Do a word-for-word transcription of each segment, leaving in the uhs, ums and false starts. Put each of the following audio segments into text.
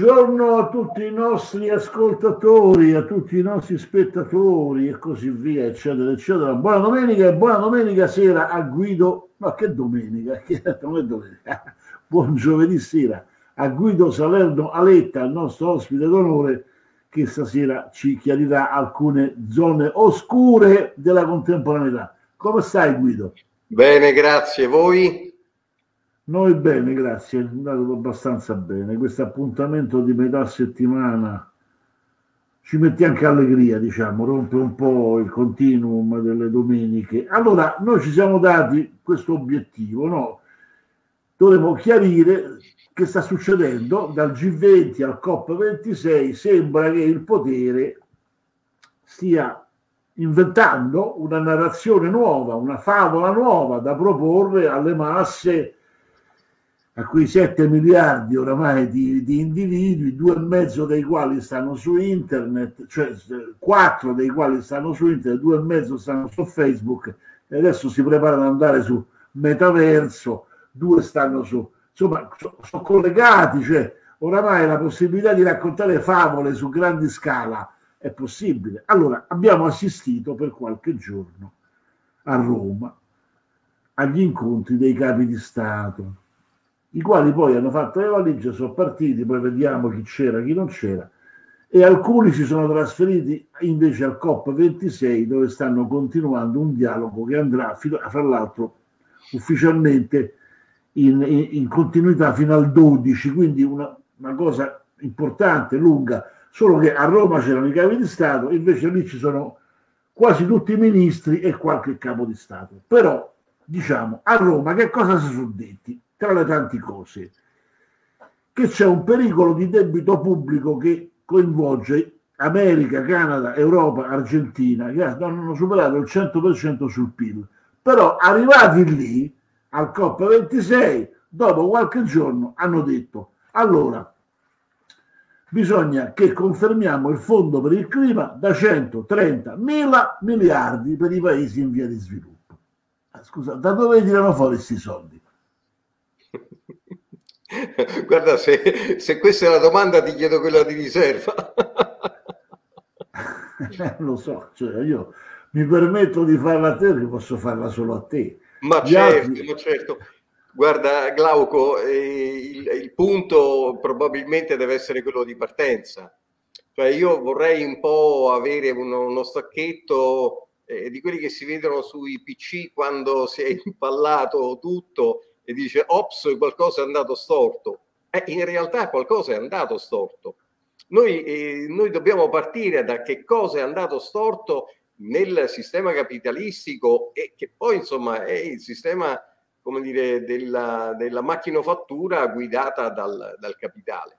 Buongiorno a tutti i nostri ascoltatori, a tutti i nostri spettatori e così via, eccetera, eccetera. Buona domenica e buona domenica sera a Guido, ma che domenica? Che non è domenica. Buon giovedì sera a Guido Salerno Aletta, il nostro ospite d'onore, che stasera ci chiarirà alcune zone oscure della contemporaneità. Come stai, Guido? Bene, grazie. Voi? Noi bene, grazie, è andato abbastanza bene. Questo appuntamento di metà settimana ci mette anche allegria, diciamo, rompe un po' il continuum delle domeniche. Allora, noi ci siamo dati questo obiettivo, no? Dovremmo chiarire che sta succedendo dal G venti al COP ventisei. Sembra che il potere stia inventando una narrazione nuova, una favola nuova da proporre alle masse, a quei sette miliardi oramai di, di individui, due e mezzo dei quali stanno su internet, cioè quattro dei quali stanno su internet, due e mezzo stanno su Facebook e adesso si preparano ad andare su Metaverso, due stanno su, insomma, sono so collegati, cioè oramai la possibilità di raccontare favole su grandi scala è possibile. Allora, abbiamo assistito per qualche giorno a Roma agli incontri dei capi di Stato, i quali poi hanno fatto le valigie, sono partiti, poi vediamo chi c'era, chi non c'era, e alcuni si sono trasferiti invece al COP ventisei, dove stanno continuando un dialogo che andrà, fra l'altro, ufficialmente in, in, in continuità fino al dodici, quindi una, una cosa importante, lunga, solo che a Roma c'erano i capi di Stato, invece lì ci sono quasi tutti i ministri e qualche capo di Stato. Però, diciamo, a Roma che cosa si sono detti? Tra le tante cose, che c'è un pericolo di debito pubblico che coinvolge America, Canada, Europa, Argentina, che hanno superato il cento per cento sul P I L. Però arrivati lì, al COP ventisei, dopo qualche giorno hanno detto: allora, bisogna che confermiamo il fondo per il clima da centotrenta mila miliardi per i paesi in via di sviluppo. Scusa, da dove tirano fuori questi soldi? Guarda, se, se questa è la domanda ti chiedo quella di riserva. Lo so, cioè io mi permetto di farla a te, che posso farla solo a te. Ma Gli certo, altri... ma certo. Guarda, Glauco, eh, il, il punto probabilmente deve essere quello di partenza. Cioè io vorrei un po' avere uno, uno stacchetto eh, di quelli che si vedono sui P C quando si è impallato tutto e dice ops, qualcosa è andato storto. Eh, in realtà qualcosa è andato storto. Noi, eh, noi dobbiamo partire da che cosa è andato storto nel sistema capitalistico e che poi insomma è il sistema, come dire, della, della macchinofattura guidata dal, dal capitale.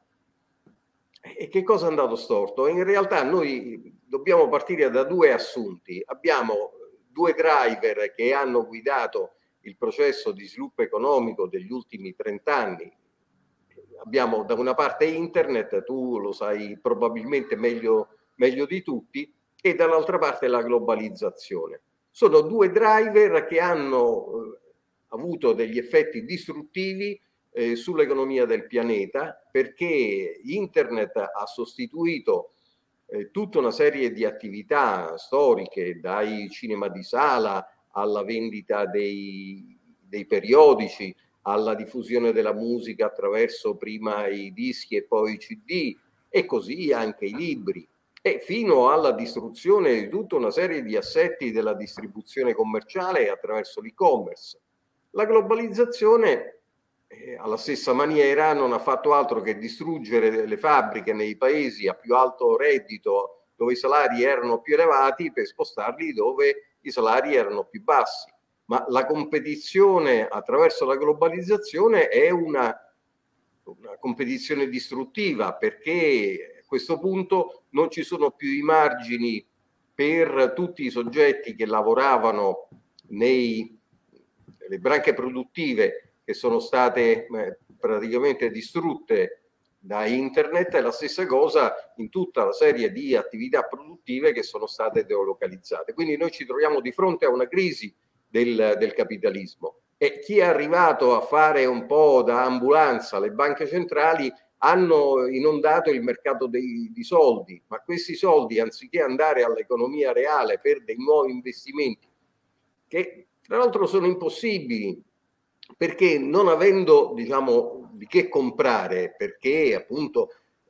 E che cosa è andato storto? In realtà noi dobbiamo partire da due assunti. Abbiamo due driver che hanno guidato il processo di sviluppo economico degli ultimi trent'anni. Abbiamo da una parte internet, tu lo sai probabilmente meglio, meglio di tutti, e dall'altra parte la globalizzazione. Sono due driver che hanno eh, avuto degli effetti distruttivi eh, sull'economia del pianeta, perché internet ha sostituito eh, tutta una serie di attività storiche, dai cinema di sala alla vendita dei, dei periodici, alla diffusione della musica attraverso prima i dischi e poi i C D, e così anche i libri, e fino alla distruzione di tutta una serie di assetti della distribuzione commerciale attraverso l'e-commerce. La globalizzazione, eh, alla stessa maniera, non ha fatto altro che distruggere le fabbriche nei paesi a più alto reddito, dove i salari erano più elevati, per spostarli dove i salari erano più bassi. Ma la competizione attraverso la globalizzazione è una, una competizione distruttiva, perché a questo punto non ci sono più i margini per tutti i soggetti che lavoravano nei, nelle branche produttive che sono state eh, praticamente distrutte da internet, e la stessa cosa in tutta la serie di attività produttive che sono state delocalizzate. Quindi noi ci troviamo di fronte a una crisi del, del capitalismo, e chi è arrivato a fare un po' da ambulanza alle banche centrali hanno inondato il mercato dei, di soldi, ma questi soldi, anziché andare all'economia reale per dei nuovi investimenti, che tra l'altro sono impossibili, perché non avendo, diciamo, di che comprare, perché appunto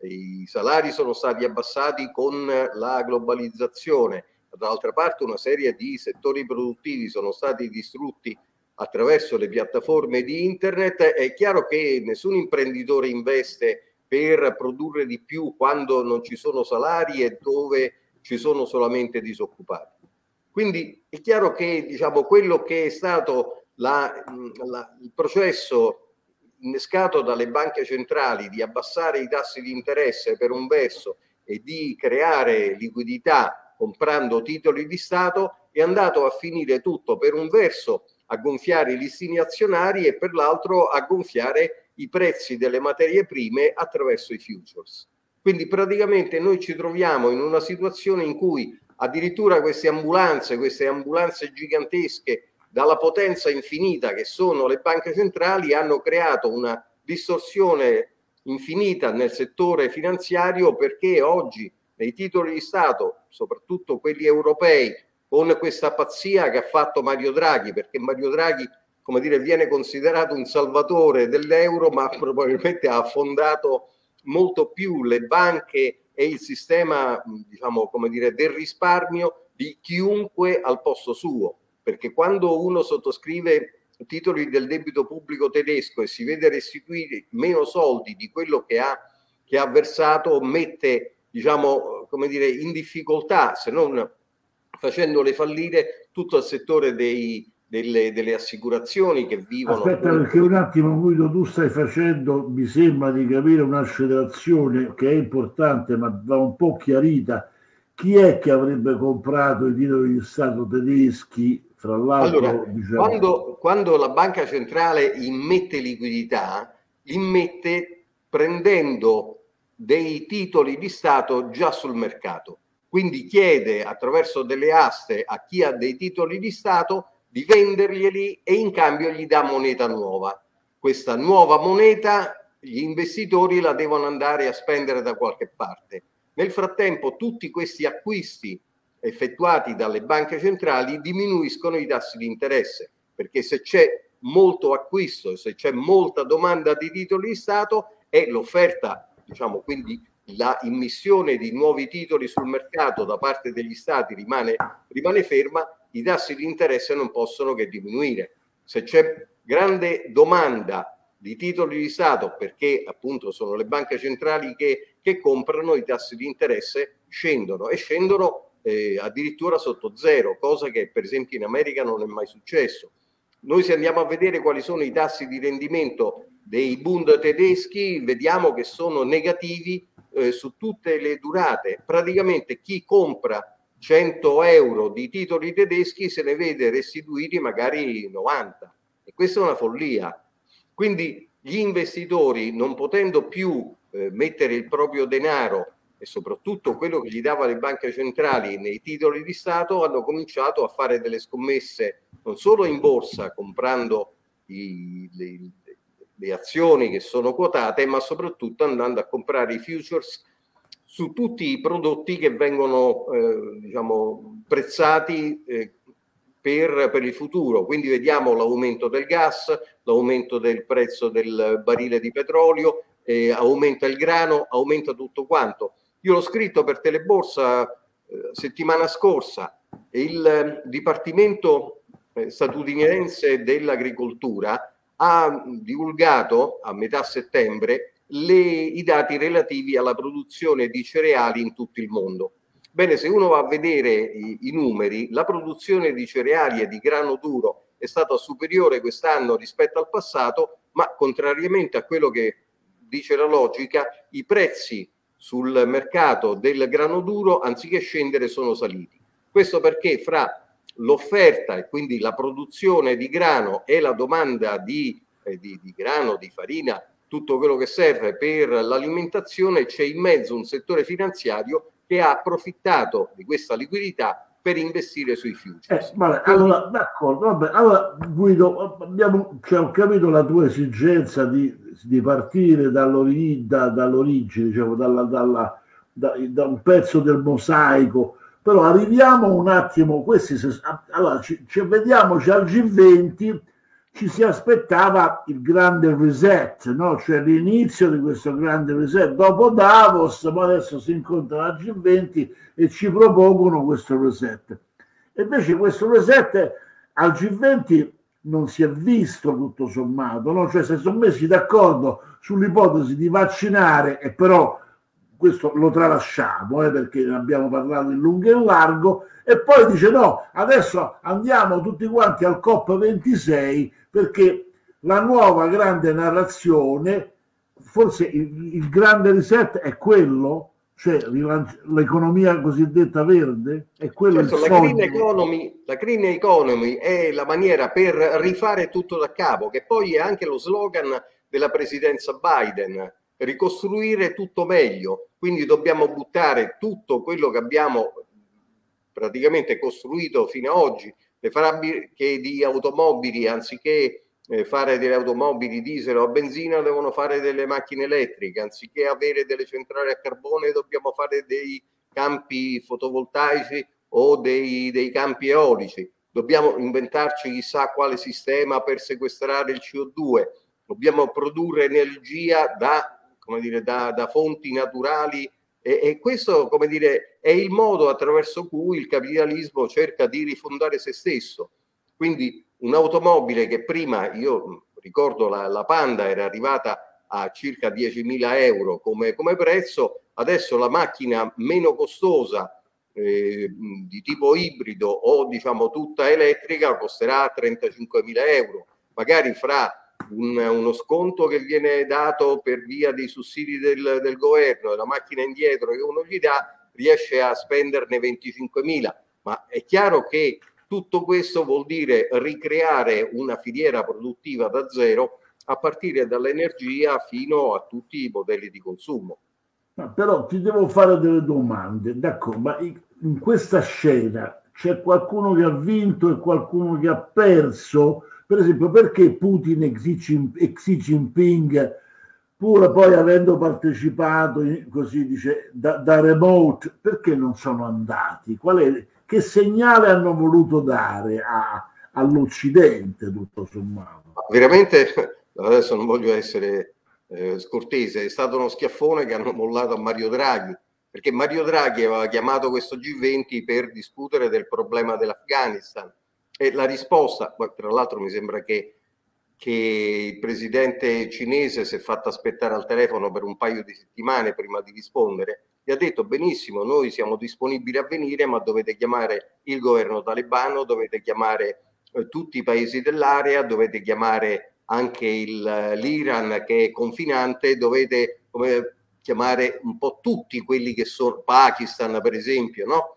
i salari sono stati abbassati con la globalizzazione, dall'altra parte una serie di settori produttivi sono stati distrutti attraverso le piattaforme di internet, è chiaro che nessun imprenditore investe per produrre di più quando non ci sono salari e dove ci sono solamente disoccupati. Quindi è chiaro che, diciamo, quello che è stato la, la, il processo innescato dalle banche centrali di abbassare i tassi di interesse per un verso e di creare liquidità comprando titoli di Stato è andato a finire tutto per un verso a gonfiare i listini azionari e per l'altro a gonfiare i prezzi delle materie prime attraverso i futures. Quindi praticamente noi ci troviamo in una situazione in cui addirittura queste ambulanze, queste ambulanze gigantesche dalla potenza infinita che sono le banche centrali, hanno creato una distorsione infinita nel settore finanziario, perché oggi nei titoli di Stato, soprattutto quelli europei, con questa pazzia che ha fatto Mario Draghi, perché Mario Draghi, come dire, viene considerato un salvatore dell'euro, ma probabilmente ha affondato molto più le banche e il sistema, diciamo, come dire, del risparmio di chiunque al posto suo, perché quando uno sottoscrive titoli del debito pubblico tedesco e si vede restituire meno soldi di quello che ha, che ha versato, mette, diciamo, come dire, in difficoltà, se non facendole fallire, tutto il settore dei, delle, delle assicurazioni che vivono. Aspetta, appunto, perché un attimo, Guido, tu stai facendo, mi sembra di capire, un'accelerazione che è importante ma va un po' chiarita. Chi è che avrebbe comprato i titoli di Stato tedeschi? Fra l'altro, allora, diciamo... quando, quando la banca centrale immette liquidità, immette prendendo dei titoli di Stato già sul mercato. Quindi chiede attraverso delle aste a chi ha dei titoli di Stato di venderglieli e in cambio gli dà moneta nuova. Questa nuova moneta gli investitori la devono andare a spendere da qualche parte. Nel frattempo tutti questi acquisti effettuati dalle banche centrali diminuiscono i tassi di interesse, perché se c'è molto acquisto, se c'è molta domanda di titoli di Stato e l'offerta, diciamo, quindi la immissione di nuovi titoli sul mercato da parte degli stati rimane, rimane ferma, i tassi di interesse non possono che diminuire. Se c'è grande domanda di titoli di Stato, perché appunto sono le banche centrali che, che comprano, i tassi di interesse scendono e scendono eh, addirittura sotto zero, cosa che per esempio in America non è mai successo. Noi se andiamo a vedere quali sono i tassi di rendimento dei Bund tedeschi, vediamo che sono negativi eh, su tutte le durate. Praticamente chi compra cento euro di titoli tedeschi se ne vede restituiti magari novanta, e questa è una follia. Quindi gli investitori, non potendo più eh, mettere il proprio denaro e soprattutto quello che gli dava le banche centrali nei titoli di Stato, hanno cominciato a fare delle scommesse non solo in borsa comprando i, le, le azioni che sono quotate, ma soprattutto andando a comprare i futures su tutti i prodotti che vengono eh, diciamo prezzati eh, per, per il futuro. Quindi vediamo l'aumento del gas, l'aumento del prezzo del barile di petrolio, eh, aumenta il grano, aumenta tutto quanto. Io l'ho scritto per Teleborsa eh, settimana scorsa, il eh, Dipartimento eh, statunitense dell'Agricoltura ha divulgato a metà settembre le, i dati relativi alla produzione di cereali in tutto il mondo. Bene, se uno va a vedere i, i numeri, la produzione di cereali e di grano duro è stata superiore quest'anno rispetto al passato, ma contrariamente a quello che dice la logica, i prezzi sul mercato del grano duro, anziché scendere, sono saliti. Questo perché fra l'offerta e quindi la produzione di grano e la domanda di, eh, di, di grano, di farina, tutto quello che serve per l'alimentazione, c'è in mezzo un settore finanziario che ha approfittato di questa liquidità per investire sui futures. Eh, vabbè, allora, d'accordo, vabbè, allora Guido, abbiamo, cioè, ho capito la tua esigenza di, di partire dall'ori, da, dall'origine, diciamo, dalla, dalla, da, da un pezzo del mosaico, però arriviamo un attimo, questi, se, allora, ci, ci vediamoci al G venti, ci si aspettava il grande reset, no? Cioè l'inizio di questo grande reset, dopo Davos, ma adesso si incontra al G venti e ci propongono questo reset. E invece questo reset al G venti non si è visto tutto sommato, no? Cioè si sono messi d'accordo sull'ipotesi di vaccinare, e però questo lo tralasciamo, eh, perché ne abbiamo parlato in lungo e in largo, e poi dice no, adesso andiamo tutti quanti al COP ventisei perché la nuova grande narrazione, forse il, il grande reset è quello, cioè l'economia cosiddetta verde, è quello certo, il la sogno. green economy, la green economy è la maniera per rifare tutto da capo, che poi è anche lo slogan della presidenza Biden, ricostruire tutto meglio. Quindi dobbiamo buttare tutto quello che abbiamo praticamente costruito fino ad oggi, le fabbriche di automobili, anziché eh, fare delle automobili diesel o a benzina, devono fare delle macchine elettriche, anziché avere delle centrali a carbone dobbiamo fare dei campi fotovoltaici o dei, dei campi eolici, dobbiamo inventarci chissà quale sistema per sequestrare il C O due, dobbiamo produrre energia da, come dire, da, da fonti naturali. E, e questo, come dire, è il modo attraverso cui il capitalismo cerca di rifondare se stesso. Quindi un'automobile che prima, io ricordo la, la Panda era arrivata a circa diecimila euro come, come prezzo, adesso la macchina meno costosa eh, di tipo ibrido o diciamo tutta elettrica costerà trentacinquemila euro, magari fra Un, uno sconto che viene dato per via dei sussidi del, del governo e la macchina indietro che uno gli dà, riesce a spenderne venticinquemila. Ma è chiaro che tutto questo vuol dire ricreare una filiera produttiva da zero a partire dall'energia fino a tutti i modelli di consumo. Ma però ti devo fare delle domande, d'accordo, ma in questa scena c'è qualcuno che ha vinto e qualcuno che ha perso? Per esempio, perché Putin e Xi Jinping, pur poi avendo partecipato in, così dice, da, da remote, perché non sono andati? Qual è, che segnale hanno voluto dare a, all'Occidente, tutto sommato? Veramente, adesso non voglio essere eh, scortese, è stato uno schiaffone che hanno mollato a Mario Draghi, perché Mario Draghi aveva chiamato questo G venti per discutere del problema dell'Afghanistan. E la risposta, tra l'altro mi sembra che, che il presidente cinese si è fatto aspettare al telefono per un paio di settimane prima di rispondere, gli ha detto benissimo, noi siamo disponibili a venire, ma dovete chiamare il governo talebano, dovete chiamare eh, tutti i paesi dell'area, dovete chiamare anche l'Iran che è confinante, dovete come, chiamare un po' tutti quelli che sono, Pakistan per esempio, no?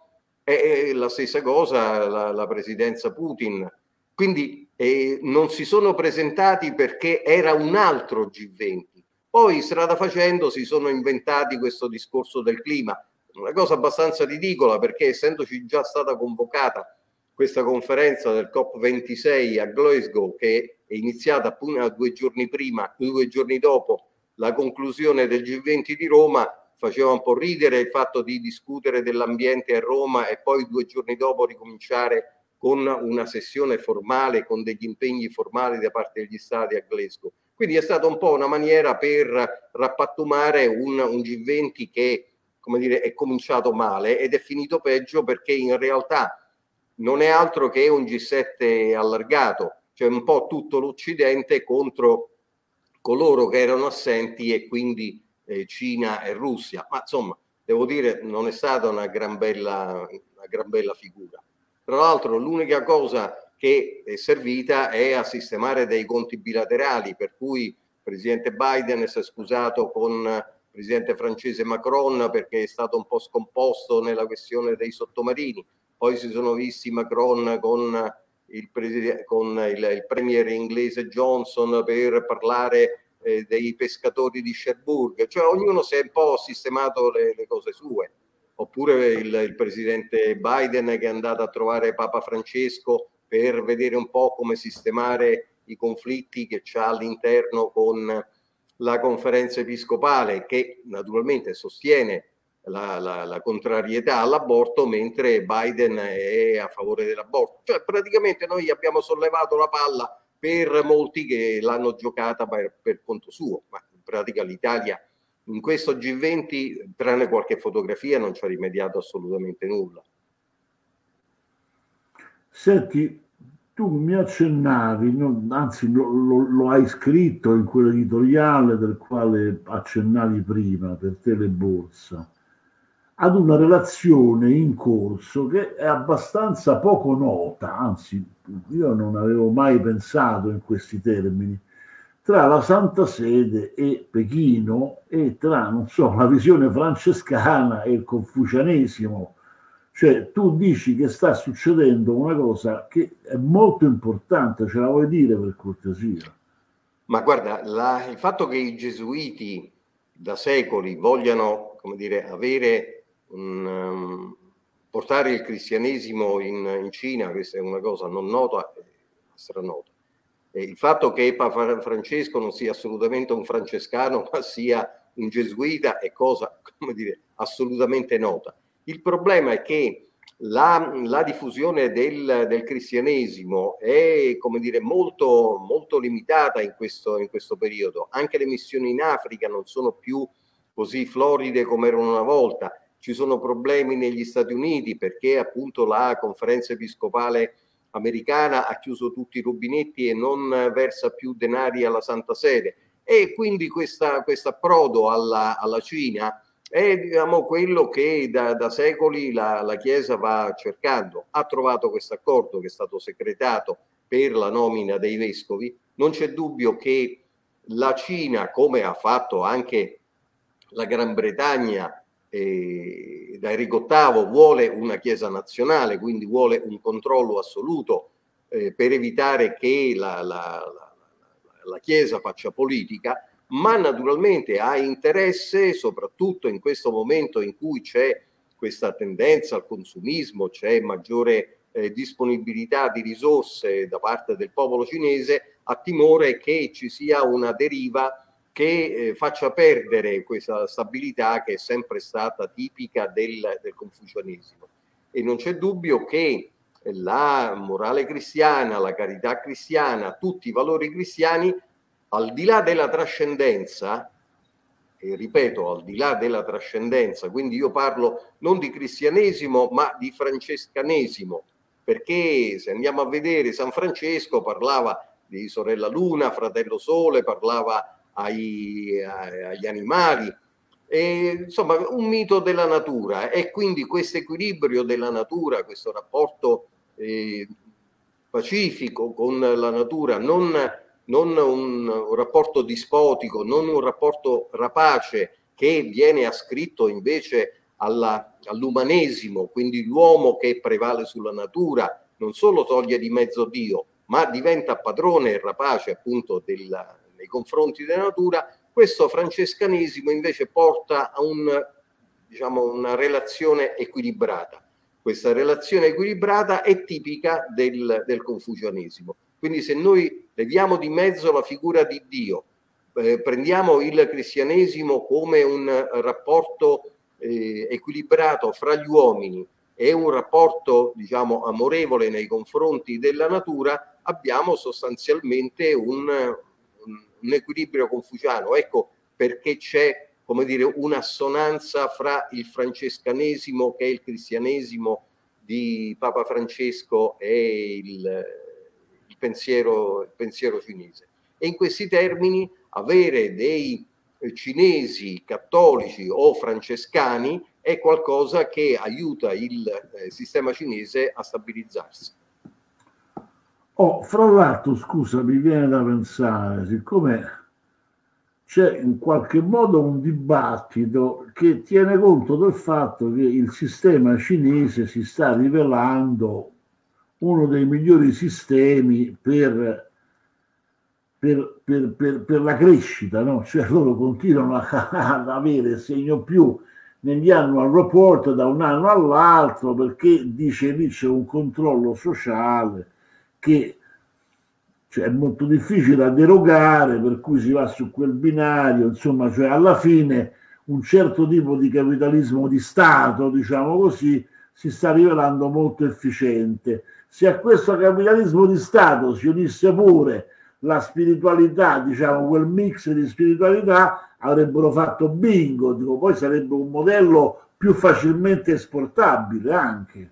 È la stessa cosa la, la presidenza Putin. Quindi eh, non si sono presentati perché era un altro G venti. Poi strada facendo si sono inventati questo discorso del clima, una cosa abbastanza ridicola perché essendoci già stata convocata questa conferenza del COP ventisei a Glasgow che è iniziata appunto due giorni prima, due giorni dopo la conclusione del G venti di Roma, faceva un po' ridere il fatto di discutere dell'ambiente a Roma e poi due giorni dopo ricominciare con una sessione formale, con degli impegni formali da parte degli stati a Glasgow. Quindi è stata un po' una maniera per rappattumare un, un G venti che, come dire, è cominciato male ed è finito peggio perché in realtà non è altro che un G sette allargato, cioè un po' tutto l'Occidente contro coloro che erano assenti e quindi Eh, Cina e Russia, ma insomma devo dire non è stata una gran bella, una gran bella figura. Tra l'altro l'unica cosa che è servita è a sistemare dei conti bilaterali, per cui il presidente Biden si è scusato con il presidente francese Macron perché è stato un po' scomposto nella questione dei sottomarini, poi si sono visti Macron con il, con il, il premier inglese Johnson per parlare dei pescatori di Cherbourg, cioè ognuno si è un po' sistemato le, le cose sue. oppure il, il presidente Biden che è andato a trovare Papa Francesco per vedere un po' come sistemare i conflitti che c'ha all'interno con la conferenza episcopale, che naturalmente sostiene la, la, la contrarietà all'aborto, mentre Biden è a favore dell'aborto. Cioè praticamente noi abbiamo sollevato la palla per molti che l'hanno giocata per, per conto suo, ma in pratica l'Italia in questo G venti, tranne qualche fotografia, non ci ha rimediato assolutamente nulla. Senti, tu mi accennavi, no, anzi lo, lo, lo hai scritto in quell'editoriale del quale accennavi prima per Teleborsa, ad una relazione in corso che è abbastanza poco nota, anzi io non avevo mai pensato in questi termini, tra la Santa Sede e Pechino e tra, non so, la visione francescana e il confucianesimo. Cioè tu dici che sta succedendo una cosa che è molto importante, ce la vuoi dire per cortesia? Ma guarda, la, il fatto che i gesuiti da secoli vogliano, come dire, avere un, um, portare il cristianesimo in, in Cina, questa è una cosa non nota, stranota. E il fatto che Papa Francesco non sia assolutamente un francescano, ma sia un gesuita è cosa, come dire, assolutamente nota. Il problema è che la, la diffusione del, del cristianesimo è, come dire, molto, molto limitata in questo, in questo periodo. Anche le missioni in Africa non sono più così floride come erano una volta. Ci sono problemi negli Stati Uniti perché appunto la conferenza episcopale americana ha chiuso tutti i rubinetti e non versa più denari alla Santa Sede, e quindi questo approdo alla, alla Cina è, diciamo, quello che da, da secoli la, la Chiesa va cercando. Ha trovato questo accordo che è stato secretato per la nomina dei vescovi. Non c'è dubbio che la Cina, come ha fatto anche la Gran Bretagna eh, da Enrico ottavo, vuole una Chiesa nazionale, quindi vuole un controllo assoluto eh, per evitare che la, la, la, la Chiesa faccia politica, ma naturalmente ha interesse, soprattutto in questo momento in cui c'è questa tendenza al consumismo, c'è maggiore eh, disponibilità di risorse da parte del popolo cinese, ha timore che ci sia una deriva che eh, faccia perdere questa stabilità che è sempre stata tipica del, del confucianesimo. E non c'è dubbio che la morale cristiana, la carità cristiana, tutti i valori cristiani, al di là della trascendenza, e ripeto, al di là della trascendenza, quindi io parlo non di cristianesimo ma di francescanesimo, perché se andiamo a vedere San Francesco parlava di sorella luna, fratello sole, parlava ai, agli animali, e, insomma un mito della natura, e quindi questo equilibrio della natura, questo rapporto eh, pacifico con la natura, non non un, un rapporto dispotico, non un rapporto rapace che viene ascritto invece alla, all'umanesimo, quindi l'uomo che prevale sulla natura non solo toglie di mezzo Dio, ma diventa padrone e rapace appunto della, nei confronti della natura. Questo francescanesimo invece porta a un, diciamo, una relazione equilibrata. Questa relazione equilibrata è tipica del, del confucianesimo. Quindi se noi leviamo di mezzo la figura di Dio, eh, prendiamo il cristianesimo come un rapporto eh, equilibrato fra gli uomini e un rapporto, diciamo, amorevole nei confronti della natura, abbiamo sostanzialmente un, un, un equilibrio confuciano. Ecco perché c'è, come dire, un'assonanza fra il francescanesimo, che è il cristianesimo di Papa Francesco, e il Il pensiero, il pensiero cinese. E in questi termini avere dei cinesi cattolici o francescani è qualcosa che aiuta il eh, sistema cinese a stabilizzarsi. Oh, fra l'altro, scusa, mi viene da pensare, siccome c'è in qualche modo un dibattito che tiene conto del fatto che il sistema cinese si sta rivelando uno dei migliori sistemi per, per, per, per, per la crescita, no? Cioè loro continuano a, ad avere segno più negli annual report da un anno all'altro, perché dice lì c'è un controllo sociale che cioè, è molto difficile da derogare, per cui si va su quel binario, insomma, cioè alla fine un certo tipo di capitalismo di Stato, diciamo così, si sta rivelando molto efficiente. Se a questo capitalismo di Stato si unisse pure la spiritualità, diciamo quel mix di spiritualità, avrebbero fatto bingo, dico, poi sarebbe un modello più facilmente esportabile anche,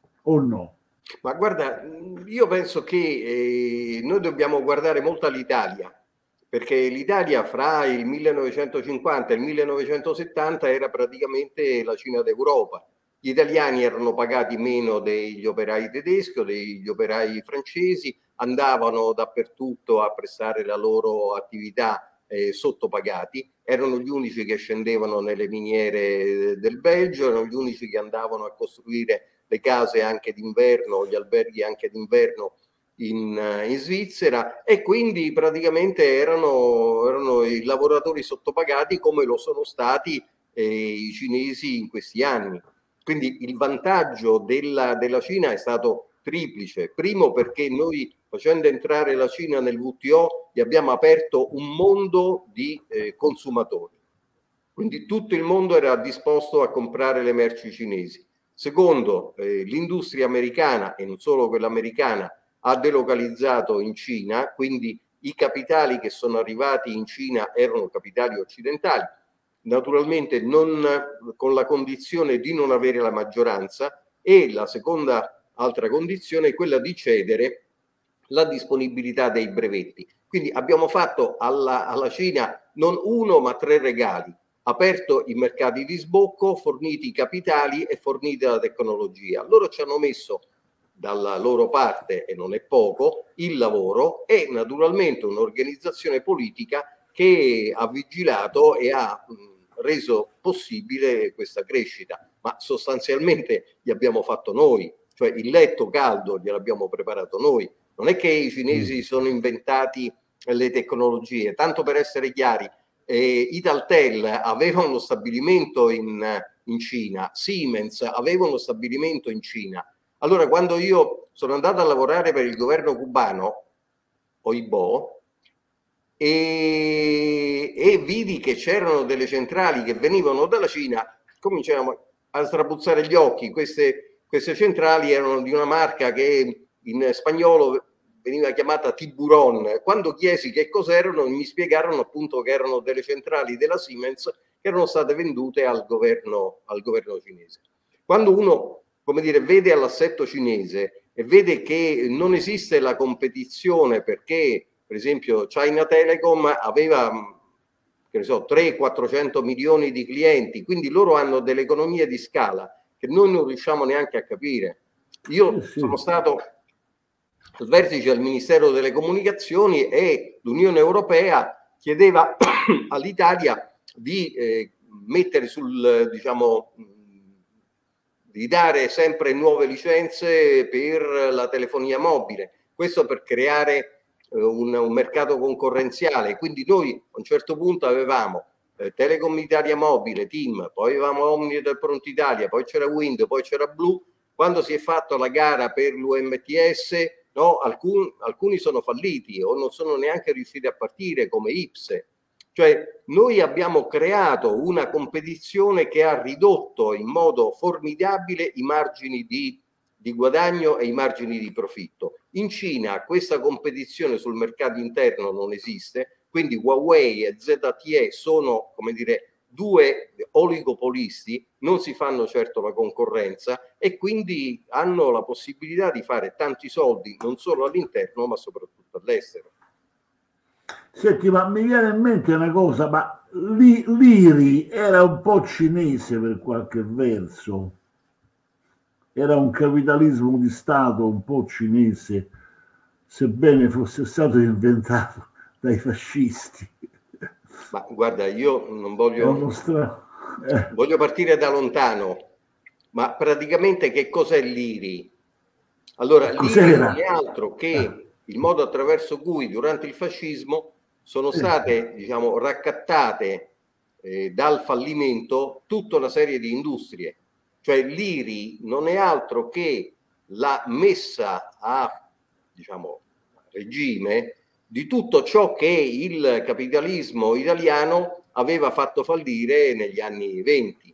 o no? Ma guarda, io penso che eh, noi dobbiamo guardare molto all'Italia, perché l'Italia fra il millenovecentocinquanta e il millenovecentosettanta era praticamente la Cina d'Europa. Gli italiani erano pagati meno degli operai tedeschi o degli operai francesi, andavano dappertutto a prestare la loro attività eh, sottopagati, erano gli unici che scendevano nelle miniere del Belgio, erano gli unici che andavano a costruire le case anche d'inverno, gli alberghi anche d'inverno in, in Svizzera, e quindi praticamente erano, erano i lavoratori sottopagati come lo sono stati eh, i cinesi in questi anni. Quindi il vantaggio della, della Cina è stato triplice. Primo, perché noi, facendo entrare la Cina nel W T O, gli abbiamo aperto un mondo di eh, consumatori. Quindi tutto il mondo era disposto a comprare le merci cinesi. Secondo, eh, l'industria americana, e non solo quella americana, ha delocalizzato in Cina, quindi i capitali che sono arrivati in Cina erano capitali occidentali, naturalmente non con la condizione di non avere la maggioranza, e la seconda altra condizione è quella di cedere la disponibilità dei brevetti. Quindi abbiamo fatto alla, alla Cina non uno ma tre regali: aperto i mercati di sbocco, forniti i capitali e fornita la tecnologia. Loro ci hanno messo dalla loro parte, e non è poco, il lavoro e naturalmente un'organizzazione politica che ha vigilato e ha mh, reso possibile questa crescita. Ma sostanzialmente gli abbiamo fatto noi, cioè il letto caldo gliel'abbiamo preparato noi. Non è che i cinesi sono inventati le tecnologie, tanto per essere chiari. Eh, Italtel aveva uno stabilimento in, in Cina, Siemens aveva uno stabilimento in Cina. Allora, quando io sono andato a lavorare per il governo cubano, Oibò, e, e vidi che c'erano delle centrali che venivano dalla Cina, cominciamo a strabuzzare gli occhi. Queste, queste centrali erano di una marca che in spagnolo veniva chiamata Tiburon. Quando chiesi che cos'erano, mi spiegarono appunto che erano delle centrali della Siemens che erano state vendute al governo, al governo cinese. Quando uno, come dire, vede all'assetto cinese e vede che non esiste la competizione, perché per esempio China Telecom aveva, che ne so, trecento quattrocento milioni di clienti, quindi loro hanno delle economie di scala che noi non riusciamo neanche a capire. Io eh sì. sono stato al vertice del Ministero delle Comunicazioni e l'Unione Europea chiedeva all'Italia di eh, mettere sul, diciamo, di dare sempre nuove licenze per la telefonia mobile, questo per creare eh, un, un mercato concorrenziale. Quindi noi a un certo punto avevamo eh, Telecom Italia Mobile, TIM, poi avevamo Omni del Pronto Italia, poi c'era Wind, poi c'era Blue. Quando si è fatta la gara per l'U M T S, no, alcun, alcuni sono falliti o non sono neanche riusciti a partire, come I P S E. Cioè noi abbiamo creato una competizione che ha ridotto in modo formidabile i margini di, di guadagno e i margini di profitto. In Cina questa competizione sul mercato interno non esiste, quindi Huawei e Z T E sono, come dire, due oligopolisti, non si fanno certo la concorrenza e quindi hanno la possibilità di fare tanti soldi non solo all'interno ma soprattutto all'estero. Senti, ma mi viene in mente una cosa, ma l'I R I era un po' cinese per qualche verso, era un capitalismo di Stato un po' cinese, sebbene fosse stato inventato dai fascisti. Ma guarda, io non voglio, eh. voglio partire da lontano, ma praticamente che cos'è l'I R I? Allora, l'I R I non è altro che eh. il modo attraverso cui durante il fascismo sono state, diciamo, raccattate eh, dal fallimento tutta una serie di industrie. Cioè l'I R I non è altro che la messa a, diciamo, regime di tutto ciò che il capitalismo italiano aveva fatto fallire negli anni venti.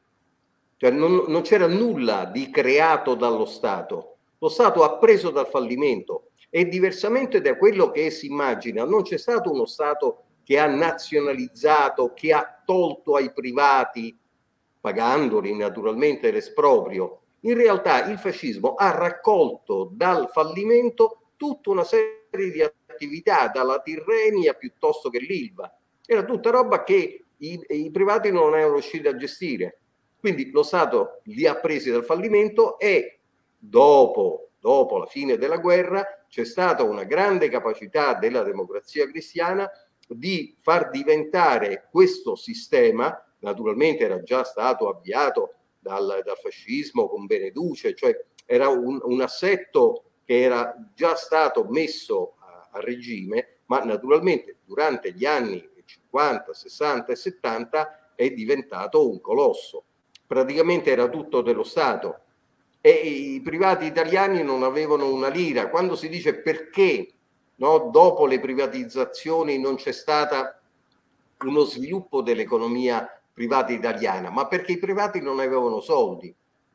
Cioè non, non c'era nulla di creato dallo Stato. Lo Stato ha preso dal fallimento e diversamente da quello che si immagina, non c'è stato uno Stato che ha nazionalizzato, che ha tolto ai privati, pagandoli naturalmente l'esproprio. In realtà il fascismo ha raccolto dal fallimento tutta una serie di attività, dalla Tirrenia piuttosto che l'Ilva. Era tutta roba che i, i privati non erano riusciti a gestire. Quindi lo Stato li ha presi dal fallimento e dopo, dopo la fine della guerra c'è stata una grande capacità della Democrazia Cristiana di far diventare questo sistema, naturalmente era già stato avviato dal, dal fascismo con Beneduce, cioè era un, un assetto che era già stato messo a, a regime, ma naturalmente durante gli anni cinquanta, sessanta e settanta è diventato un colosso. Praticamente era tutto dello Stato e i privati italiani non avevano una lira. Quando si dice perché, no, dopo le privatizzazioni non c'è stato uno sviluppo dell'economia privata italiana, ma perché i privati non avevano soldi,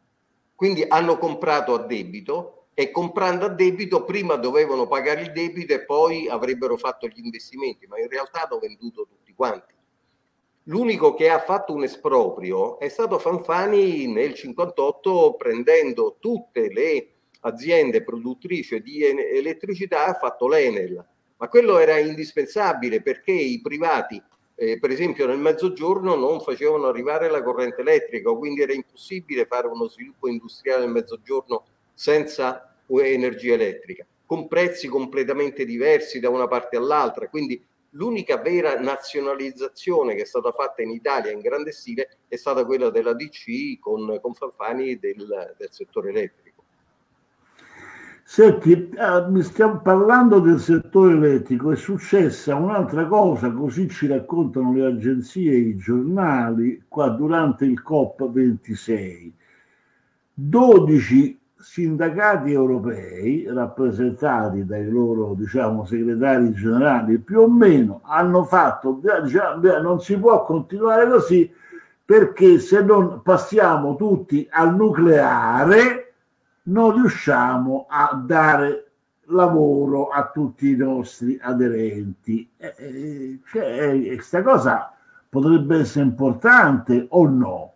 quindi hanno comprato a debito e comprando a debito prima dovevano pagare il debito e poi avrebbero fatto gli investimenti, ma in realtà hanno venduto tutti quanti. L'unico che ha fatto un esproprio è stato Fanfani nel cinquantotto, prendendo tutte le aziende produttrici di elettricità, ha fatto l'Enel, ma quello era indispensabile perché i privati, eh, per esempio nel mezzogiorno, non facevano arrivare la corrente elettrica, quindi era impossibile fare uno sviluppo industriale nel mezzogiorno senza energia elettrica, con prezzi completamente diversi da una parte all'altra. Quindi l'unica vera nazionalizzazione che è stata fatta in Italia in grande stile è stata quella della D C con, con Fanfani del, del settore elettrico. Senti, eh, stiamo parlando del settore elettrico, è successa un'altra cosa, così ci raccontano le agenzie e i giornali, qua durante il COP ventisei. dodici sindacati europei, rappresentati dai loro, diciamo, segretari generali più o meno, hanno fatto, già, non si può continuare così, perché se non passiamo tutti al nucleare non riusciamo a dare lavoro a tutti i nostri aderenti. Eh, cioè, questa cosa potrebbe essere importante o no?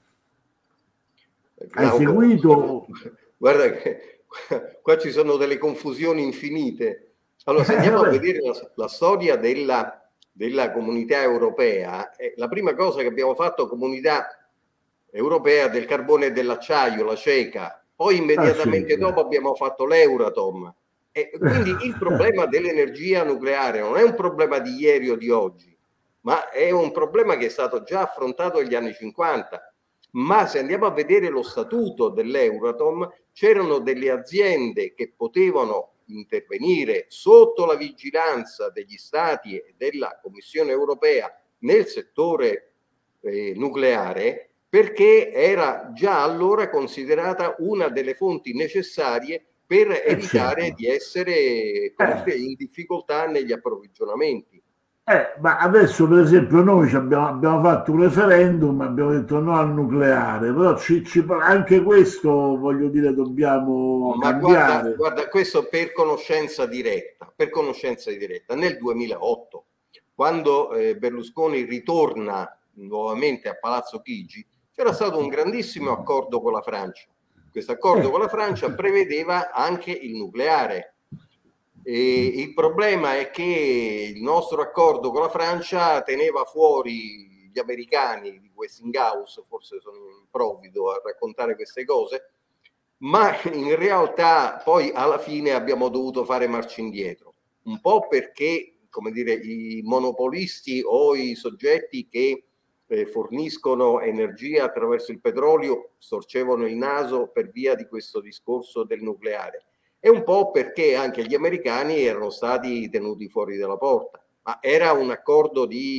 Hai no, seguito? Guarda che qua ci sono delle confusioni infinite. Allora, se andiamo a vedere la, la storia della, della comunità europea, eh, la prima cosa che abbiamo fatto, comunità europea del carbone e dell'acciaio, la CECA, poi immediatamente dopo abbiamo fatto l'Euratom. E quindi il problema dell'energia nucleare non è un problema di ieri o di oggi, ma è un problema che è stato già affrontato negli anni cinquanta. Ma se andiamo a vedere lo statuto dell'Euratom, c'erano delle aziende che potevano intervenire sotto la vigilanza degli Stati e della Commissione europea nel settore eh, nucleare, perché era già allora considerata una delle fonti necessarie per evitare certo. di essere, come dire, in difficoltà negli approvvigionamenti. Eh, ma adesso per esempio noi abbiamo, abbiamo fatto un referendum, abbiamo detto no al nucleare, però ci, ci, anche questo, voglio dire, dobbiamo ma cambiare. Guarda, guarda, questo per conoscenza diretta, per conoscenza diretta, nel duemilaotto, quando eh, Berlusconi ritorna nuovamente a Palazzo Chigi, c'era stato un grandissimo accordo con la Francia. Questo accordo con la Francia prevedeva anche il nucleare. E il problema è che il nostro accordo con la Francia teneva fuori gli americani di Westinghouse, forse sono improvvido a raccontare queste cose, ma in realtà poi alla fine abbiamo dovuto fare marcia indietro, un po' perché, come dire, i monopolisti o i soggetti che eh, forniscono energia attraverso il petrolio storcevano il naso per via di questo discorso del nucleare, e un po' perché anche gli americani erano stati tenuti fuori dalla porta. Ma era un accordo di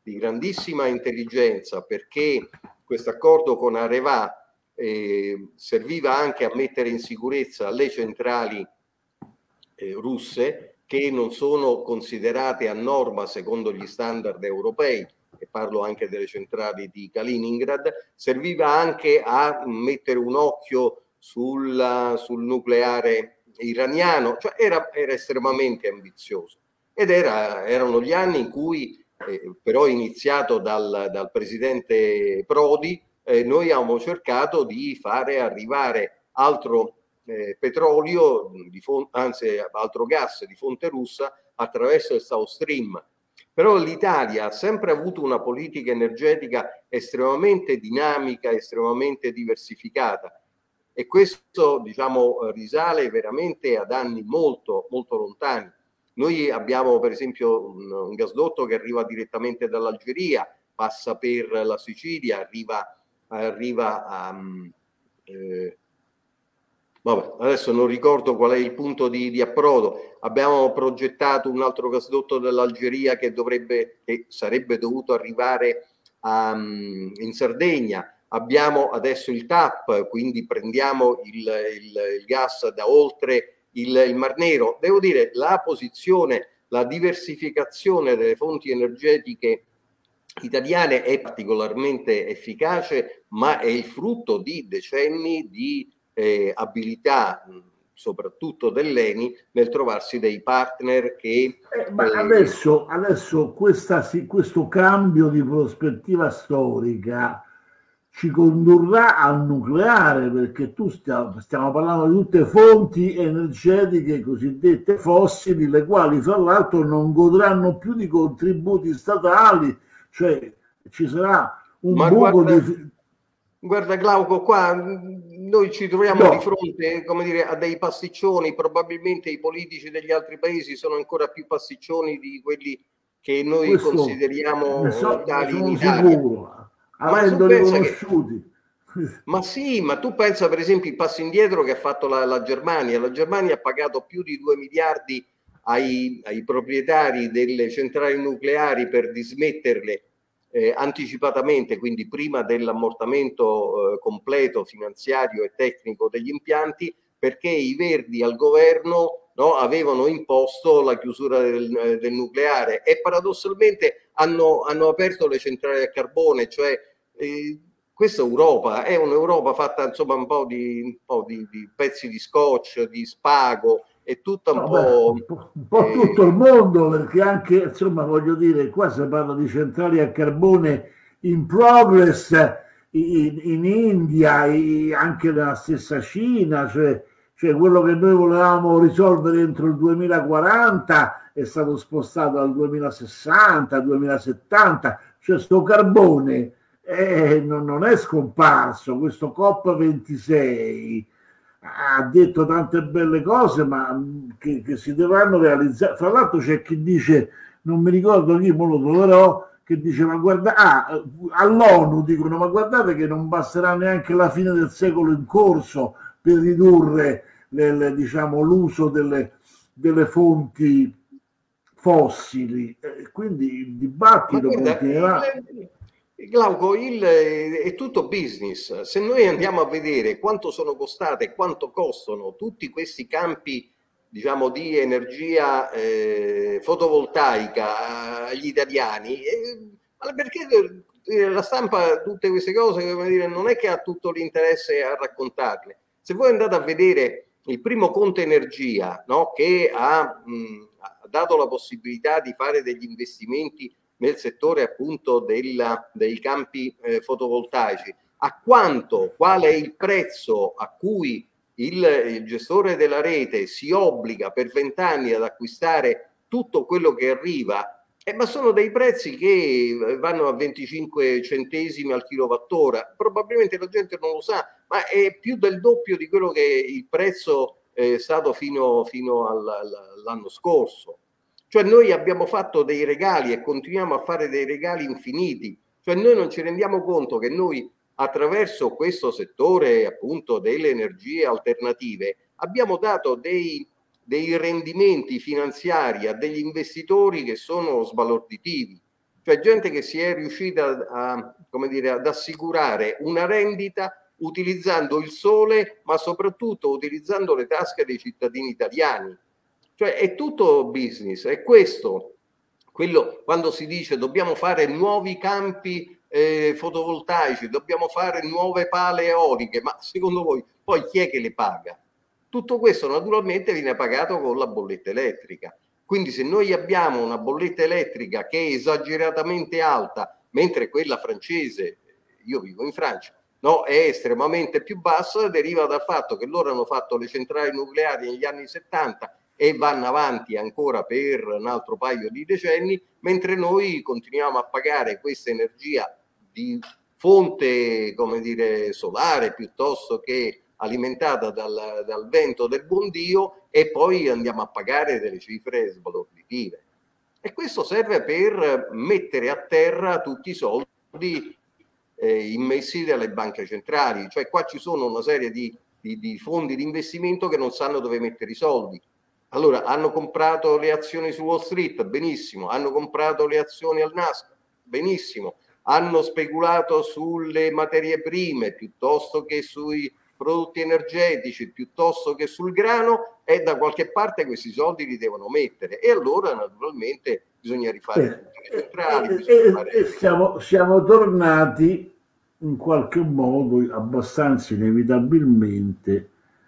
di grandissima intelligenza, perché questo accordo con Areva eh, serviva anche a mettere in sicurezza le centrali eh, russe, che non sono considerate a norma secondo gli standard europei, e parlo anche delle centrali di Kaliningrad, serviva anche a mettere un occhio sul, sul nucleare iraniano, cioè era, era estremamente ambizioso. Ed era, erano gli anni in cui, eh, però iniziato dal, dal presidente Prodi, eh, noi abbiamo cercato di fare arrivare altro eh, petrolio, di anzi altro gas di fonte russa attraverso il South Stream. Però l'Italia ha sempre avuto una politica energetica estremamente dinamica, estremamente diversificata, e questo, diciamo, risale veramente ad anni molto, molto lontani. Noi abbiamo per esempio un, un gasdotto che arriva direttamente dall'Algeria, passa per la Sicilia, arriva, arriva a... Eh, vabbè, adesso non ricordo qual è il punto di, di approdo. Abbiamo progettato un altro gasdotto dall'Algeria che dovrebbe, che sarebbe dovuto arrivare a, in Sardegna. Abbiamo adesso il T A P, quindi prendiamo il, il, il gas da oltre il, il Mar Nero. Devo dire, la posizione, la diversificazione delle fonti energetiche italiane è particolarmente efficace, ma è il frutto di decenni di eh, abilità, soprattutto dell'Eni, nel trovarsi dei partner che... Eh, ma eh, adesso, adesso questa, questo cambio di prospettiva storica ci condurrà al nucleare, perché tu stiamo, stiamo parlando di tutte fonti energetiche cosiddette fossili, le quali fra l'altro non godranno più di contributi statali, cioè ci sarà un Ma buco guarda, di... Guarda Glauco, qua noi ci troviamo no. di fronte, come dire, a dei pasticcioni. Probabilmente i politici degli altri paesi sono ancora più pasticcioni di quelli che noi Questo consideriamo so, tali in Italia. Sicuro. Avendoli conosciuti. Che, ma sì, ma tu pensa per esempio il passo indietro che ha fatto la, la Germania. La Germania ha pagato più di due miliardi ai, ai proprietari delle centrali nucleari per dismetterle eh, anticipatamente, quindi prima dell'ammortamento eh, completo finanziario e tecnico degli impianti, perché i Verdi al governo, no, avevano imposto la chiusura del, del nucleare, e paradossalmente hanno, hanno aperto le centrali a carbone. Cioè eh, questa Europa è un'Europa fatta insomma un po' di, un po' di, di pezzi di scotch, di spago, è tutta un, no, po', beh, un po' eh, tutto il mondo, perché anche, insomma, voglio dire, qua si parla di centrali a carbone in progress in, in India, in, anche nella stessa Cina, cioè, cioè quello che noi volevamo risolvere entro il duemilaquaranta è stato spostato al duemilasessanta, duemilasettanta, cioè sto carbone eh, non, non è scomparso. Questo COP ventisei ha detto tante belle cose, ma che, che si dovranno realizzare. Fra l'altro c'è chi dice, non mi ricordo chi, me lo troverò, che dice, ma guarda, ah, all'ONU dicono, ma guardate che non basterà neanche la fine del secolo in corso per ridurre le, le, diciamo, l'uso delle, delle fonti fossili. Eh, quindi il dibattito continuerà. Glauco, il, è tutto business. Se noi andiamo a vedere quanto sono costate e quanto costano tutti questi campi, diciamo, di energia eh, fotovoltaica agli italiani, eh, perché la stampa tutte queste cose, come dire, non è che ha tutto l'interesse a raccontarle. Se voi andate a vedere il primo conto energia, no, che ha, mh, ha dato la possibilità di fare degli investimenti nel settore appunto della, dei campi eh, fotovoltaici, a quanto, qual è il prezzo a cui il, il gestore della rete si obbliga per vent'anni ad acquistare tutto quello che arriva, eh, ma sono dei prezzi che vanno a venticinque centesimi al kilowattora. Probabilmente la gente non lo sa, ma è più del doppio di quello che il prezzo è stato fino, fino all, all'anno scorso. Cioè noi abbiamo fatto dei regali e continuiamo a fare dei regali infiniti. Cioè noi non ci rendiamo conto che noi attraverso questo settore appunto delle energie alternative abbiamo dato dei, dei rendimenti finanziari a degli investitori che sono sbalorditivi. cioè gente che si è riuscita a, come dire, ad assicurare una rendita utilizzando il sole, ma soprattutto utilizzando le tasche dei cittadini italiani. Cioè è tutto business, è questo, quello quando si dice dobbiamo fare nuovi campi eh, fotovoltaici, dobbiamo fare nuove pale eoliche, ma secondo voi poi chi è che le paga? Tutto questo naturalmente viene pagato con la bolletta elettrica. Quindi se noi abbiamo una bolletta elettrica che è esageratamente alta, mentre quella francese, io vivo in Francia, no, è estremamente più bassa, deriva dal fatto che loro hanno fatto le centrali nucleari negli anni settanta e vanno avanti ancora per un altro paio di decenni, mentre noi continuiamo a pagare questa energia di fonte, come dire, solare, piuttosto che alimentata dal, dal vento del buon Dio, e poi andiamo a pagare delle cifre sbalorditive. E questo serve per mettere a terra tutti i soldi eh, immessi dalle banche centrali. Cioè qua ci sono una serie di, di, di fondi di investimento che non sanno dove mettere i soldi. Allora, hanno comprato le azioni su Wall Street, benissimo, hanno comprato le azioni al Nasdaq, benissimo, hanno speculato sulle materie prime piuttosto che sui prodotti energetici, piuttosto che sul grano, e da qualche parte questi soldi li devono mettere. E allora naturalmente bisogna rifare eh, tutte le centrali. eh, bisogna eh, fare... eh, siamo, siamo tornati in qualche modo, abbastanza inevitabilmente,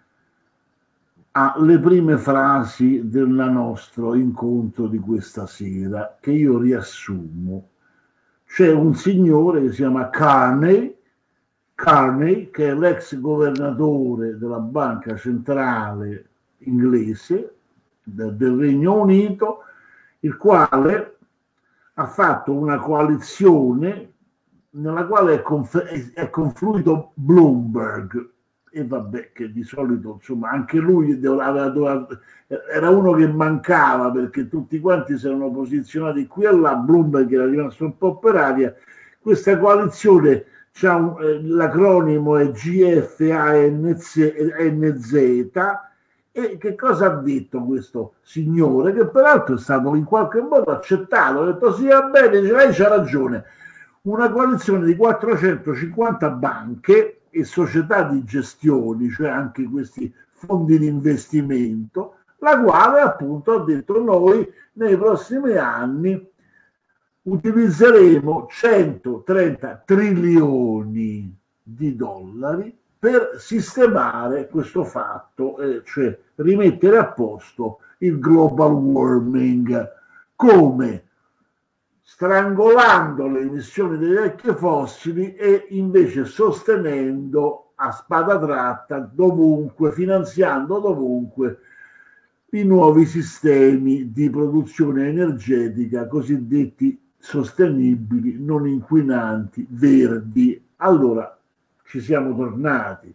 alle prime frasi del nostro incontro di questa sera, che io riassumo. C'è un signore che si chiama Carney, Carney, che è l'ex governatore della banca centrale inglese del, del Regno Unito, il quale ha fatto una coalizione nella quale è, conf- è confluito Bloomberg, e vabbè, che di solito insomma anche lui doveva, doveva, era uno che mancava, perché tutti quanti si erano posizionati qui e là. Bloomberg era rimasto un po' per aria. Questa coalizione, un, eh, l'acronimo è G F A N Z, e che cosa ha detto questo signore, che peraltro è stato in qualche modo accettato, ha detto sì, va bene, lei c'ha ragione, una coalizione di quattrocentocinquanta banche e società di gestioni, cioè anche questi fondi di investimento, la quale appunto ha detto noi nei prossimi anni utilizzeremo centotrenta trilioni di dollari per sistemare questo fatto, eh, cioè rimettere a posto il global warming, come? Strangolando le emissioni dei vecchi fossili e invece sostenendo a spada tratta dovunque, finanziando dovunque i nuovi sistemi di produzione energetica cosiddetti sostenibili, non inquinanti, verdi. Allora ci siamo tornati.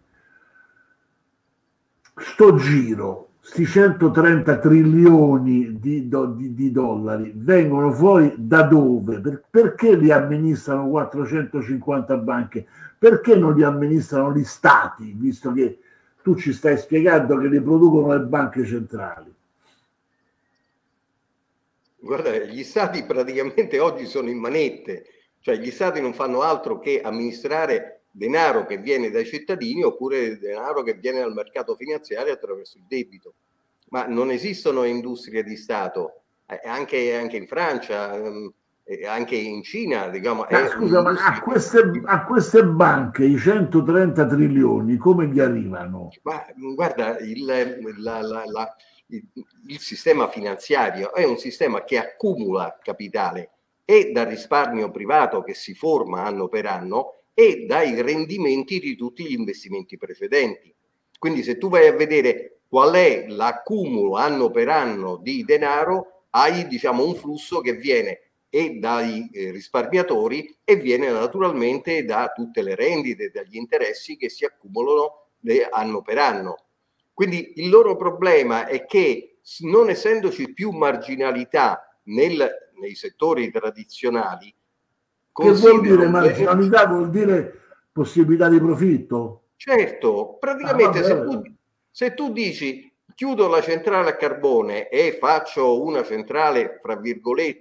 Sto giro, sti centotrenta trilioni di, do, di, di dollari vengono fuori da dove? Per, perché li amministrano quattrocentocinquanta banche? Perché non li amministrano gli stati, visto che tu ci stai spiegando che li producono le banche centrali? Guarda, gli stati praticamente oggi sono in manette, cioè gli stati non fanno altro che amministrare denaro che viene dai cittadini oppure denaro che viene dal mercato finanziario attraverso il debito. Ma non esistono industrie di Stato, eh, anche, anche in Francia, eh, anche in Cina, diciamo. Ma scusa, ma a queste, a queste banche i centotrenta trilioni come gli arrivano? Ma guarda, il, la, la, la, il, il sistema finanziario è un sistema che accumula capitale e dal risparmio privato che si forma anno per anno e dai rendimenti di tutti gli investimenti precedenti. Quindi se tu vai a vedere qual è l'accumulo anno per anno di denaro, hai diciamo un flusso che viene e dai eh, risparmiatori e viene naturalmente da tutte le rendite, dagli interessi che si accumulano de, anno per anno. Quindi il loro problema è che non essendoci più marginalità nel, nei settori tradizionali. Che vuol dire marginalità? Vuol dire possibilità di profitto? Certo, praticamente ah, se, tu, se tu dici chiudo la centrale a carbone e faccio una centrale, fra virgolette,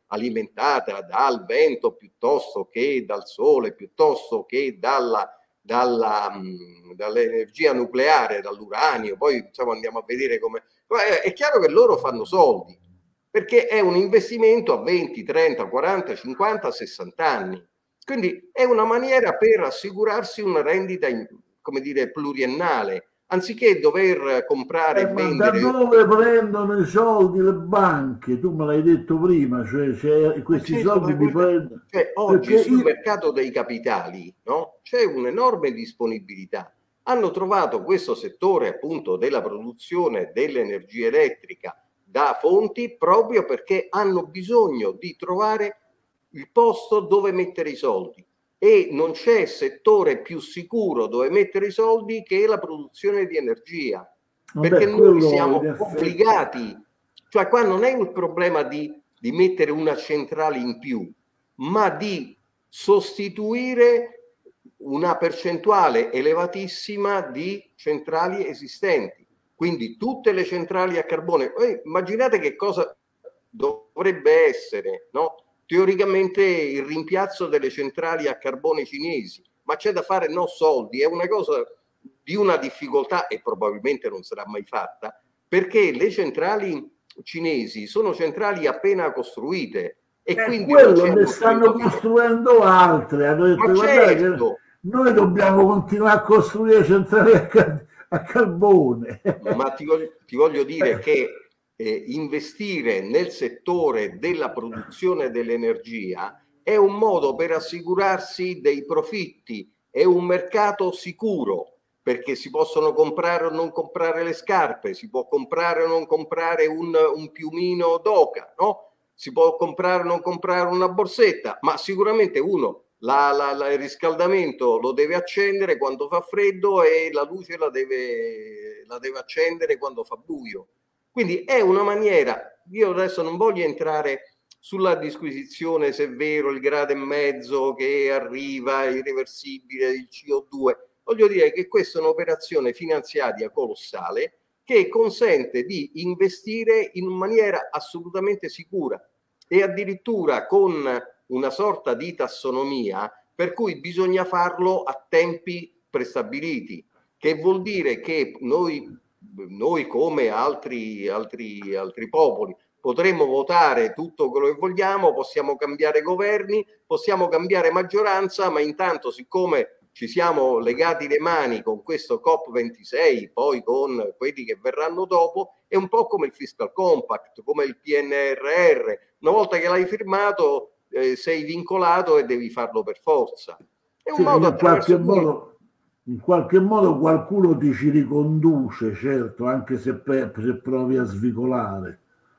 alimentata dal vento piuttosto che dal sole, piuttosto che dalla, dalla, mh, dall'energia nucleare, dall'uranio, poi insomma, andiamo a vedere come... È chiaro che loro fanno soldi, perché è un investimento a venti, trenta, quaranta, cinquanta, sessanta anni. Quindi è una maniera per assicurarsi una rendita, come dire, pluriennale, anziché dover comprare eh, e ma da vendere. dove prendono i soldi le banche? Tu me l'hai detto prima, cioè, cioè questi Certo, soldi li guarda, prendono. cioè, oggi Perché sul io... mercato dei capitali, no, c'è un'enorme disponibilità. Hanno trovato questo settore appunto della produzione dell'energia elettrica da fonti proprio perché hanno bisogno di trovare il posto dove mettere i soldi, e non c'è settore più sicuro dove mettere i soldi che la produzione di energia, perché Vabbè, noi quello siamo in effetti... obbligati, cioè qua non è il problema di, di mettere una centrale in più, ma di sostituire una percentuale elevatissima di centrali esistenti. Quindi tutte le centrali a carbone, eh, immaginate che cosa dovrebbe essere, no? Teoricamente il rimpiazzo delle centrali a carbone cinesi, ma c'è da fare no soldi, è una cosa di una difficoltà e probabilmente non sarà mai fatta, perché le centrali cinesi sono centrali appena costruite e Eh, quindi non quello c'è ne stanno ulteriore. costruendo altre. Hanno detto, Ma guardate che certo, noi dobbiamo continuare a costruire centrali a, car- a carbone. ma ti voglio, ti voglio dire che eh, investire nel settore della produzione dell'energia è un modo per assicurarsi dei profitti, è un mercato sicuro, perché si possono comprare o non comprare le scarpe, si può comprare o non comprare un, un piumino d'oca, no? Si può comprare o non comprare una borsetta, ma sicuramente uno la, la, la, il riscaldamento lo deve accendere quando fa freddo e la luce la deve, la deve accendere quando fa buio. Quindi è una maniera, io adesso non voglio entrare sulla disquisizione se è vero il grado e mezzo che arriva irreversibile il C O due, voglio dire che questa è un'operazione finanziaria colossale che consente di investire in maniera assolutamente sicura e addirittura con una sorta di tassonomia per cui bisogna farlo a tempi prestabiliti, che vuol dire che noi, noi come altri, altri, altri popoli potremmo votare tutto quello che vogliamo, possiamo cambiare governi, possiamo cambiare maggioranza, ma intanto siccome ci siamo legati le mani con questo COP ventisei, poi con quelli che verranno dopo, è un po' come il Fiscal Compact, come il P N R R. Una volta che l'hai firmato eh, sei vincolato e devi farlo per forza. È un Sì, modo in qualche attraverso cui... modo, in qualche modo qualcuno ti ci riconduce, certo, anche se, pe- se provi a svicolare.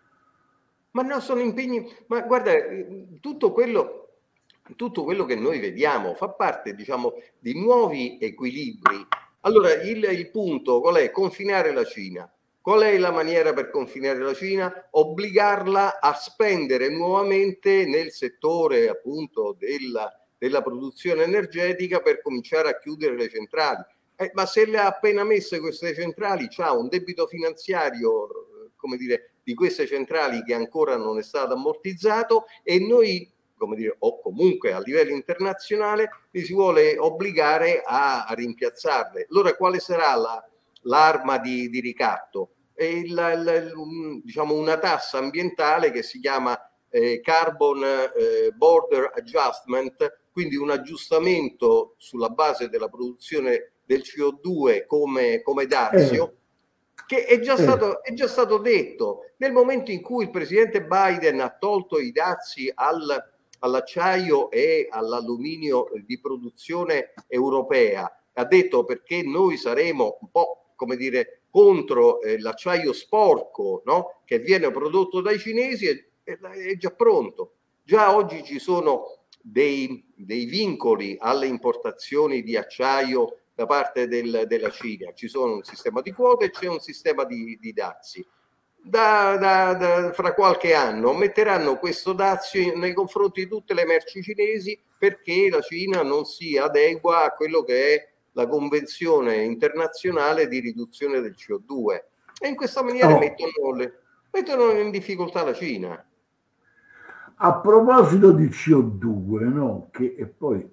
Ma no, sono impegni... Ma guarda, tutto quello, tutto quello che noi vediamo fa parte, diciamo, di nuovi equilibri. Allora, il, il punto qual è? Confinare la Cina. Qual è la maniera per confinare la Cina? Obbligarla a spendere nuovamente nel settore appunto della, della produzione energetica per cominciare a chiudere le centrali. Eh, ma se le ha appena messe queste centrali, c'ha un debito finanziario, come dire, di queste centrali che ancora non è stato ammortizzato, e noi, come dire, o comunque a livello internazionale, li si vuole obbligare a, a rimpiazzarle. Allora quale sarà la, l'arma di, di ricatto? È il, il, un, diciamo una tassa ambientale che si chiama eh, Carbon eh, Border Adjustment, quindi un aggiustamento sulla base della produzione del C O due come, come dazio, Eh, che è già, eh. stato, è già stato detto. Nel momento in cui il presidente Biden ha tolto i dazi al, all'acciaio e all'alluminio di produzione europea, ha detto perché noi saremo un po', come dire, contro eh, l'acciaio sporco, no? Che viene prodotto dai cinesi, è, è già pronto. Già oggi ci sono dei, dei vincoli alle importazioni di acciaio da parte del, della Cina. Ci sono un sistema di quote e c'è un sistema di, di dazi. Da, da, da, fra qualche anno metteranno questo dazio nei confronti di tutte le merci cinesi perché la Cina non si adegua a quello che è la convenzione internazionale di riduzione del C O due, e in questa maniera Oh. mettono, le, mettono in difficoltà la Cina. a proposito di C O due, no? Che e poi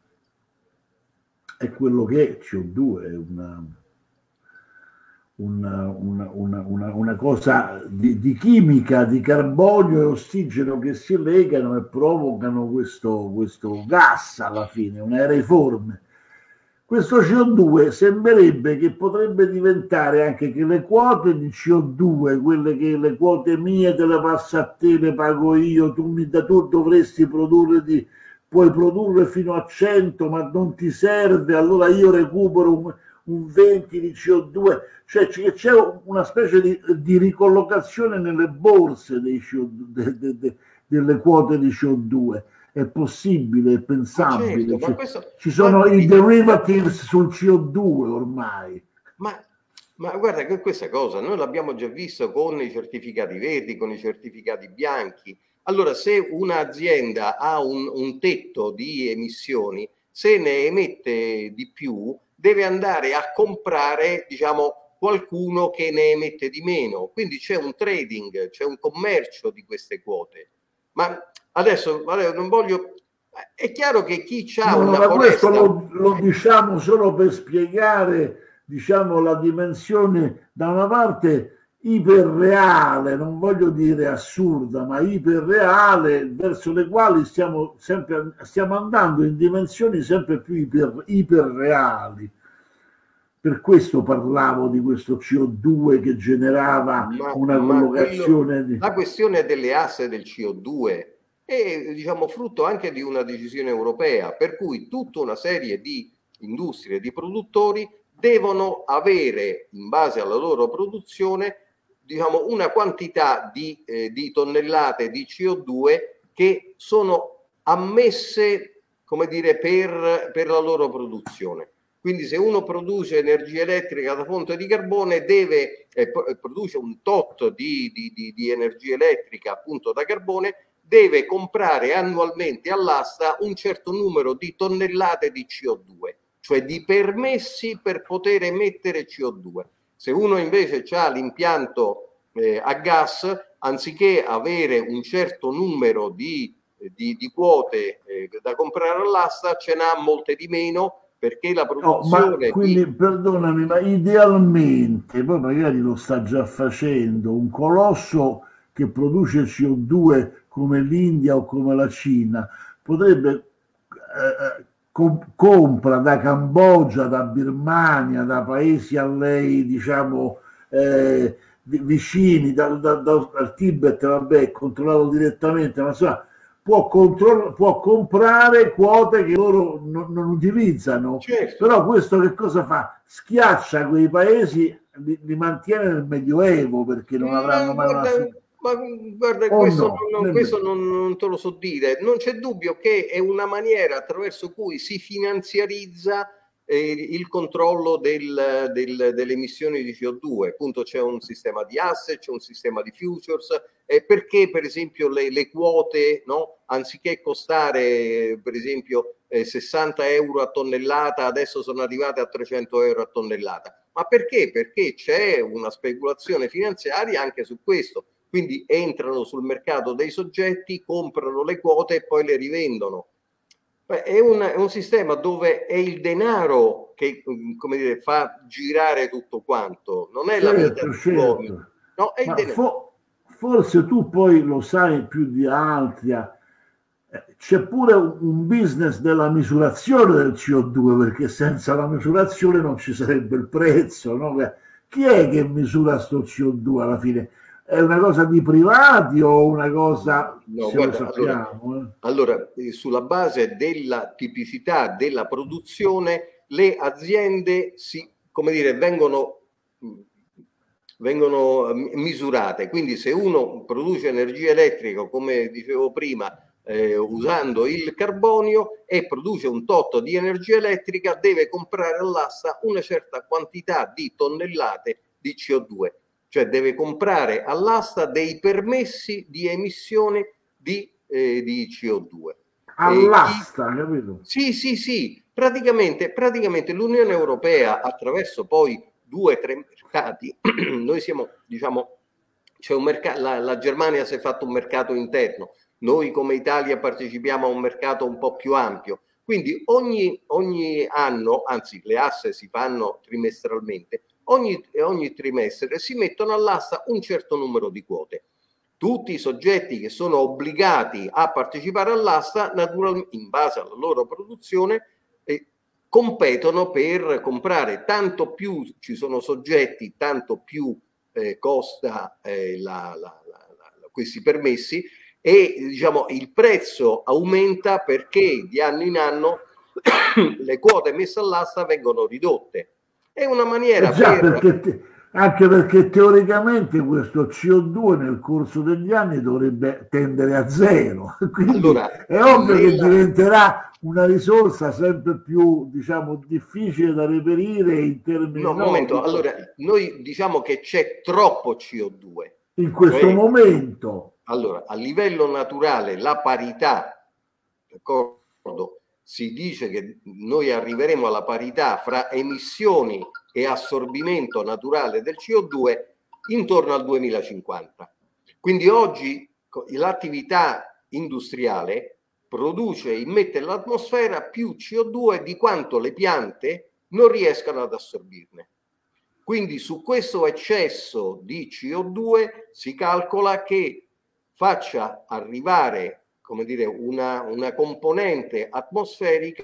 è quello che è C O due, è una, una, una, una, una, una cosa di, di chimica, di carbonio e ossigeno che si legano e provocano questo, questo gas alla fine, un aereiforme. Questo C O due sembrerebbe che potrebbe diventare anche che le quote di C O due, quelle che le quote mie te le passo a te, le pago io, tu, mi, tu dovresti produrre di, puoi produrre fino a cento ma non ti serve, allora io recupero un, un venti di C O due, cioè c'è una specie di, di ricollocazione nelle borse dei C O due, de, de, de, delle quote di C O due. È possibile, è pensabile. Ma certo, ma questo, ci sono ma, i derivatives sul C O due ormai. Ma, ma guarda che questa cosa noi l'abbiamo già visto con i certificati verdi, con i certificati bianchi. Allora, se un'azienda ha un, un tetto di emissioni, se ne emette di più, deve andare a comprare, diciamo, qualcuno che ne emette di meno. Quindi c'è un trading, c'è un commercio di queste quote. Ma adesso non voglio, è chiaro che chi c'ha no, una ma foresta... questo lo, lo diciamo solo per spiegare, diciamo, la dimensione da una parte iperreale, non voglio dire assurda, ma iperreale, verso le quali stiamo sempre stiamo andando in dimensioni sempre più iper, iperreali. Per questo parlavo di questo C O due che generava ma, una ma collocazione quello, di... la questione delle asse del C O due è, diciamo, frutto anche di una decisione europea, per cui tutta una serie di industrie, di produttori devono avere, in base alla loro produzione, diciamo, una quantità di, eh, di tonnellate di C O due che sono ammesse, come dire, per, per la loro produzione. Quindi se uno produce energia elettrica da fonte di carbone, deve eh, produce un tot di, di, di, di energia elettrica appunto da carbone, deve comprare annualmente all'asta un certo numero di tonnellate di C O due, cioè di permessi per poter emettere C O due. Se uno invece ha l'impianto eh, a gas, anziché avere un certo numero di, di, di quote eh, da comprare all'asta, ce n'ha molte di meno, perché la produzione... Oh, ma quindi, di... perdonami, ma idealmente, poi magari lo sta già facendo, un colosso che produce C O due come l'India o come la Cina, potrebbe eh, com compra da Cambogia, da Birmania, da paesi a lei, diciamo, eh, vicini, dal, dal, dal Tibet, vabbè, controllato direttamente, ma insomma, Può, può comprare quote che loro non, non utilizzano, certo. Però questo che cosa fa? Schiaccia quei paesi, li, li mantiene nel Medioevo perché non avranno mai guarda, una... Ma guarda, oh questo, no, non, questo non, non te lo so dire. Non c'è dubbio che è una maniera attraverso cui si finanziarizza eh, il controllo del, del, delle emissioni di C O due. Appunto c'è un sistema di asset, c'è un sistema di futures, eh, perché per esempio le, le quote, no, anziché costare per esempio eh, sessanta euro a tonnellata, adesso sono arrivate a trecento euro a tonnellata. Ma perché? Perché c'è una speculazione finanziaria anche su questo. Quindi entrano sul mercato dei soggetti, comprano le quote e poi le rivendono. È un, è un sistema dove è il denaro che, come dire, fa girare tutto quanto, non è certo, la vita degli uomini. No, è il denaro. Fo forse tu poi lo sai più di altri, c'è pure un business della misurazione del C O due, perché senza la misurazione non ci sarebbe il prezzo, no? Chi è che misura sto C O due alla fine? È una cosa di privati o una cosa... No, guarda, sappiamo, allora, eh? allora eh, sulla base della tipicità della produzione, le aziende si, come dire, vengono, vengono misurate. Quindi se uno produce energia elettrica, come dicevo prima, eh, usando il carbonio e produce un tot di energia elettrica, deve comprare all'asta una certa quantità di tonnellate di C O due. Cioè deve comprare all'asta dei permessi di emissione di, eh, di C O due. All'asta, capito? Sì, sì, sì. Praticamente, praticamente l'Unione Europea, attraverso poi due o tre mercati, noi siamo, diciamo, c'è un mercato, la, la Germania si è fatto un mercato interno, noi come Italia partecipiamo a un mercato un po' più ampio. Quindi ogni, ogni anno, anzi le aste si fanno trimestralmente, ogni, ogni trimestre si mettono all'asta un certo numero di quote. Tutti i soggetti che sono obbligati a partecipare all'asta, naturalmente in base alla loro produzione, eh, competono per comprare. Tanto più ci sono soggetti, tanto più eh, costa eh, la, la, la, la, questi permessi, e diciamo il prezzo aumenta perché di anno in anno le quote messe all'asta vengono ridotte. È una maniera eh già, per... perché te, anche perché teoricamente questo C O due nel corso degli anni dovrebbe tendere a zero, quindi allora, è ovvio nella... che diventerà una risorsa sempre più, diciamo, difficile da reperire in termini... No, un no, momento, di... allora noi diciamo che c'è troppo C O due. In questo cioè, momento. Allora, a livello naturale la parità, d'accordo? Si dice che noi arriveremo alla parità fra emissioni e assorbimento naturale del C O due intorno al duemilacinquanta. Quindi oggi l'attività industriale produce e immette nell'atmosfera più C O due di quanto le piante non riescano ad assorbirne. Quindi su questo eccesso di C O due si calcola che faccia arrivare, come dire, una, una componente atmosferica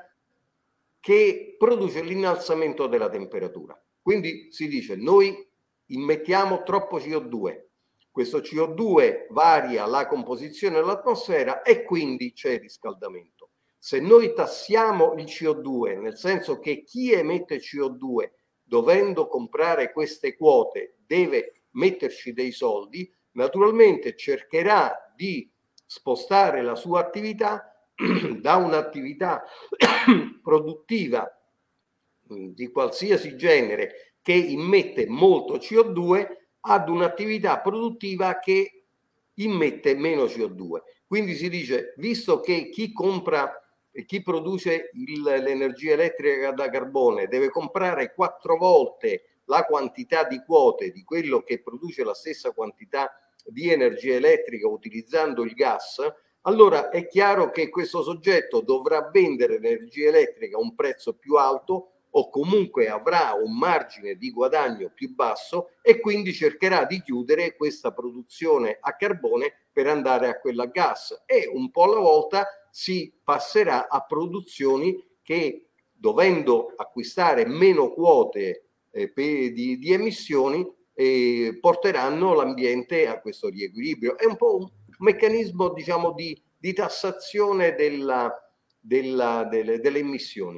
che produce l'innalzamento della temperatura. Quindi si dice, noi immettiamo troppo C O due, questo C O due varia la composizione dell'atmosfera e quindi c'è riscaldamento. Se noi tassiamo il C O due, nel senso che chi emette C O due, dovendo comprare queste quote, deve metterci dei soldi, naturalmente cercherà di spostare la sua attività da un'attività produttiva di qualsiasi genere che immette molto C O due ad un'attività produttiva che immette meno C O due. Quindi si dice, visto che chi compra e chi produce l'energia elettrica da carbone deve comprare quattro volte la quantità di quote di quello che produce la stessa quantità di energia elettrica utilizzando il gas, allora è chiaro che questo soggetto dovrà vendere l'energia elettrica a un prezzo più alto o comunque avrà un margine di guadagno più basso e quindi cercherà di chiudere questa produzione a carbone per andare a quella a gas, e un po' alla volta si passerà a produzioni che, dovendo acquistare meno quote eh, per, di, di emissioni, eh, porteranno l'ambiente a questo riequilibrio. È un po' un meccanismo, diciamo, di, di tassazione della, della, delle, delle emissioni.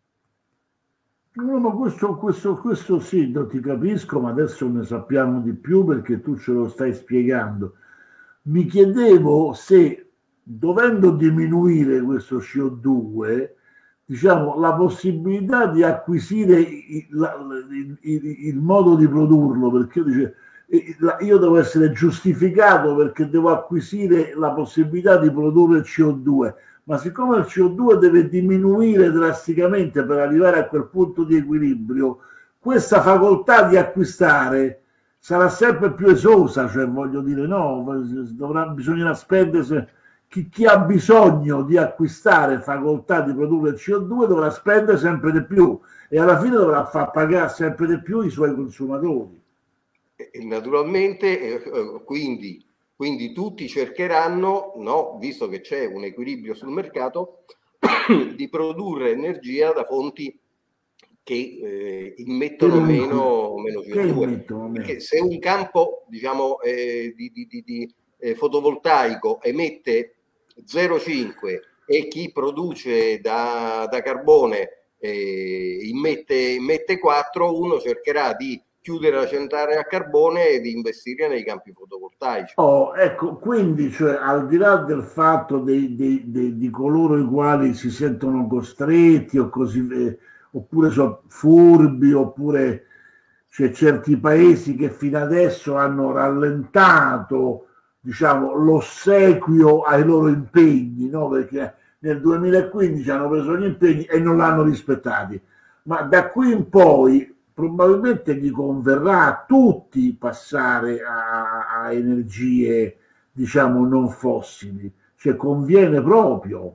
No, ma questo, questo, questo sì, non ti capisco, ma adesso ne sappiamo di più perché tu ce lo stai spiegando. Mi chiedevo se, dovendo diminuire questo C O due, diciamo, la possibilità di acquisire il, il, il, il modo di produrlo, perché io, dice, io devo essere giustificato perché devo acquisire la possibilità di produrre C O due, ma siccome il C O due deve diminuire drasticamente per arrivare a quel punto di equilibrio, questa facoltà di acquistare sarà sempre più esosa, cioè voglio dire, no, dovrà, bisognerà spendersi, chi, chi ha bisogno di acquistare facoltà di produrre C O due dovrà spendere sempre di più e alla fine dovrà far pagare sempre di più i suoi consumatori. E naturalmente, eh, quindi, quindi tutti cercheranno, no, visto che c'è un equilibrio sul mercato, di produrre energia da fonti che eh, immettono meno, meno C O due. Perché se un campo, diciamo, eh, di, di, di, di eh, fotovoltaico emette zero virgola cinque e chi produce da, da carbone eh, immette, immette quattro, uno cercherà di chiudere la centrale a carbone e di investire nei campi fotovoltaici. Oh, ecco, quindi, cioè, al di là del fatto dei, dei, dei, di coloro i quali si sentono costretti o così, eh, oppure sono furbi, oppure c'è certi paesi che fino adesso hanno rallentato, diciamo, l'ossequio ai loro impegni, no? Perché nel duemilaquindici hanno preso gli impegni e non l'hanno rispettati, ma da qui in poi probabilmente gli converrà a tutti passare a, a energie diciamo, non fossili? Cioè, conviene proprio?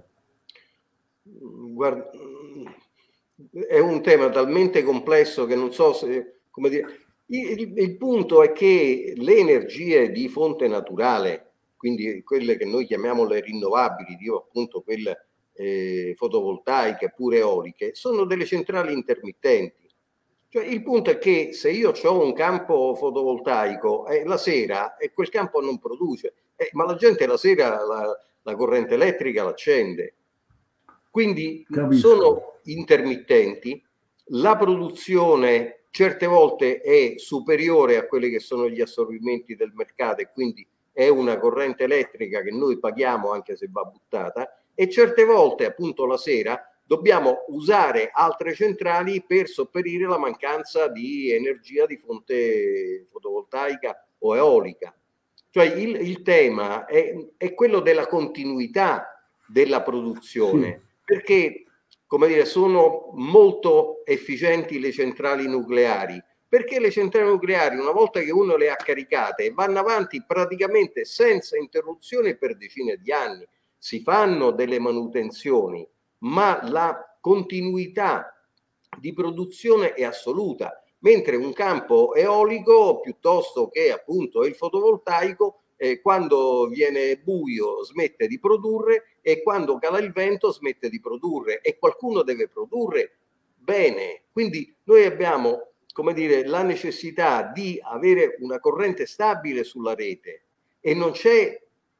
Guarda, è un tema talmente complesso che non so se, come dire, il, il punto è che le energie di fonte naturale, quindi quelle che noi chiamiamo le rinnovabili, io appunto quelle eh, fotovoltaiche pure eoliche, sono delle centrali intermittenti. Cioè, il punto è che se io ho un campo fotovoltaico e eh, la sera e quel campo non produce, eh, ma la gente la sera la, la corrente elettrica l'accende. Quindi Capisco. Sono intermittenti, la produzione certe volte è superiore a quelli che sono gli assorbimenti del mercato e quindi è una corrente elettrica che noi paghiamo anche se va buttata, e certe volte appunto la sera dobbiamo usare altre centrali per sopperire la mancanza di energia di fonte fotovoltaica o eolica. Cioè il, il tema è, è quello della continuità della produzione, sì. Perché, come dire, sono molto efficienti le centrali nucleari, perché le centrali nucleari, una volta che uno le ha caricate, vanno avanti praticamente senza interruzione per decine di anni. Si fanno delle manutenzioni, ma la continuità di produzione è assoluta, mentre un campo eolico, piuttosto che appunto il fotovoltaico, eh, quando viene buio smette di produrre e quando cala il vento smette di produrre, e qualcuno deve produrre bene. Quindi noi abbiamo, come dire, la necessità di avere una corrente stabile sulla rete, e non c'è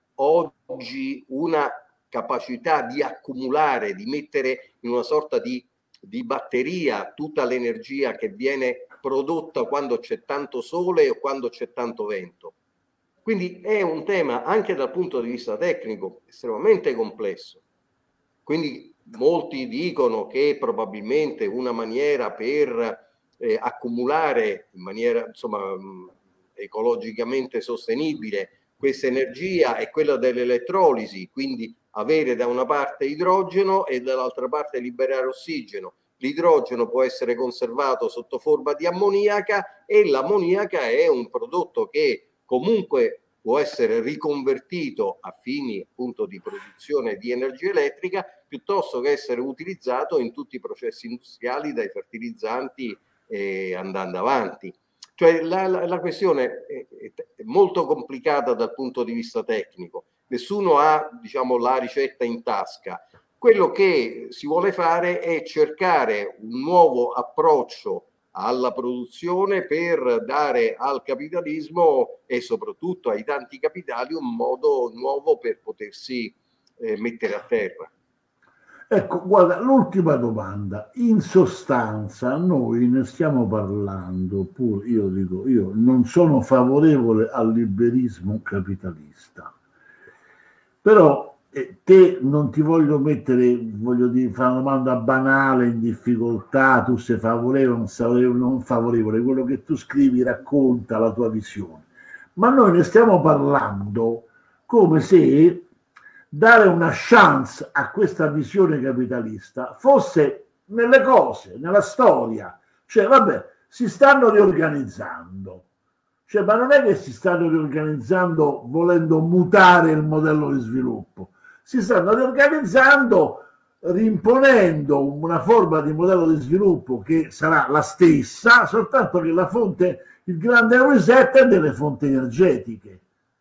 oggi una capacità di accumulare, di mettere in una sorta di, di batteria tutta l'energia che viene prodotta quando c'è tanto sole o quando c'è tanto vento. Quindi è un tema anche dal punto di vista tecnico estremamente complesso. Quindi molti dicono che probabilmente una maniera per eh, accumulare in maniera insomma mh, ecologicamente sostenibile questa energia è quella dell'elettrolisi, quindi avere da una parte idrogeno e dall'altra parte liberare ossigeno. L'idrogeno può essere conservato sotto forma di ammoniaca e l'ammoniaca è un prodotto che comunque può essere riconvertito a fini appunto di produzione di energia elettrica, piuttosto che essere utilizzato in tutti i processi industriali, dai fertilizzanti eh, andando avanti. Cioè la, la, la questione è, è molto complicata dal punto di vista tecnico, nessuno ha, diciamo, la ricetta in tasca. Quello che si vuole fare è cercare un nuovo approccio alla produzione per dare al capitalismo e soprattutto ai tanti capitali un modo nuovo per potersi eh, mettere a terra. Ecco, guarda, l'ultima domanda. In sostanza noi ne stiamo parlando, pur io dico, io non sono favorevole al liberismo capitalista, però eh, te non ti voglio mettere, voglio dire, fare una domanda banale, in difficoltà, tu sei favorevole, non sei non favorevole, quello che tu scrivi racconta la tua visione, ma noi ne stiamo parlando come se dare una chance a questa visione capitalista fosse nelle cose, nella storia. Cioè, vabbè, si stanno riorganizzando. Cioè, ma non è che si stanno riorganizzando volendo mutare il modello di sviluppo. Si stanno riorganizzando rimponendo una forma di modello di sviluppo che sarà la stessa, soltanto che la fonte, il grande reset è delle fonti energetiche.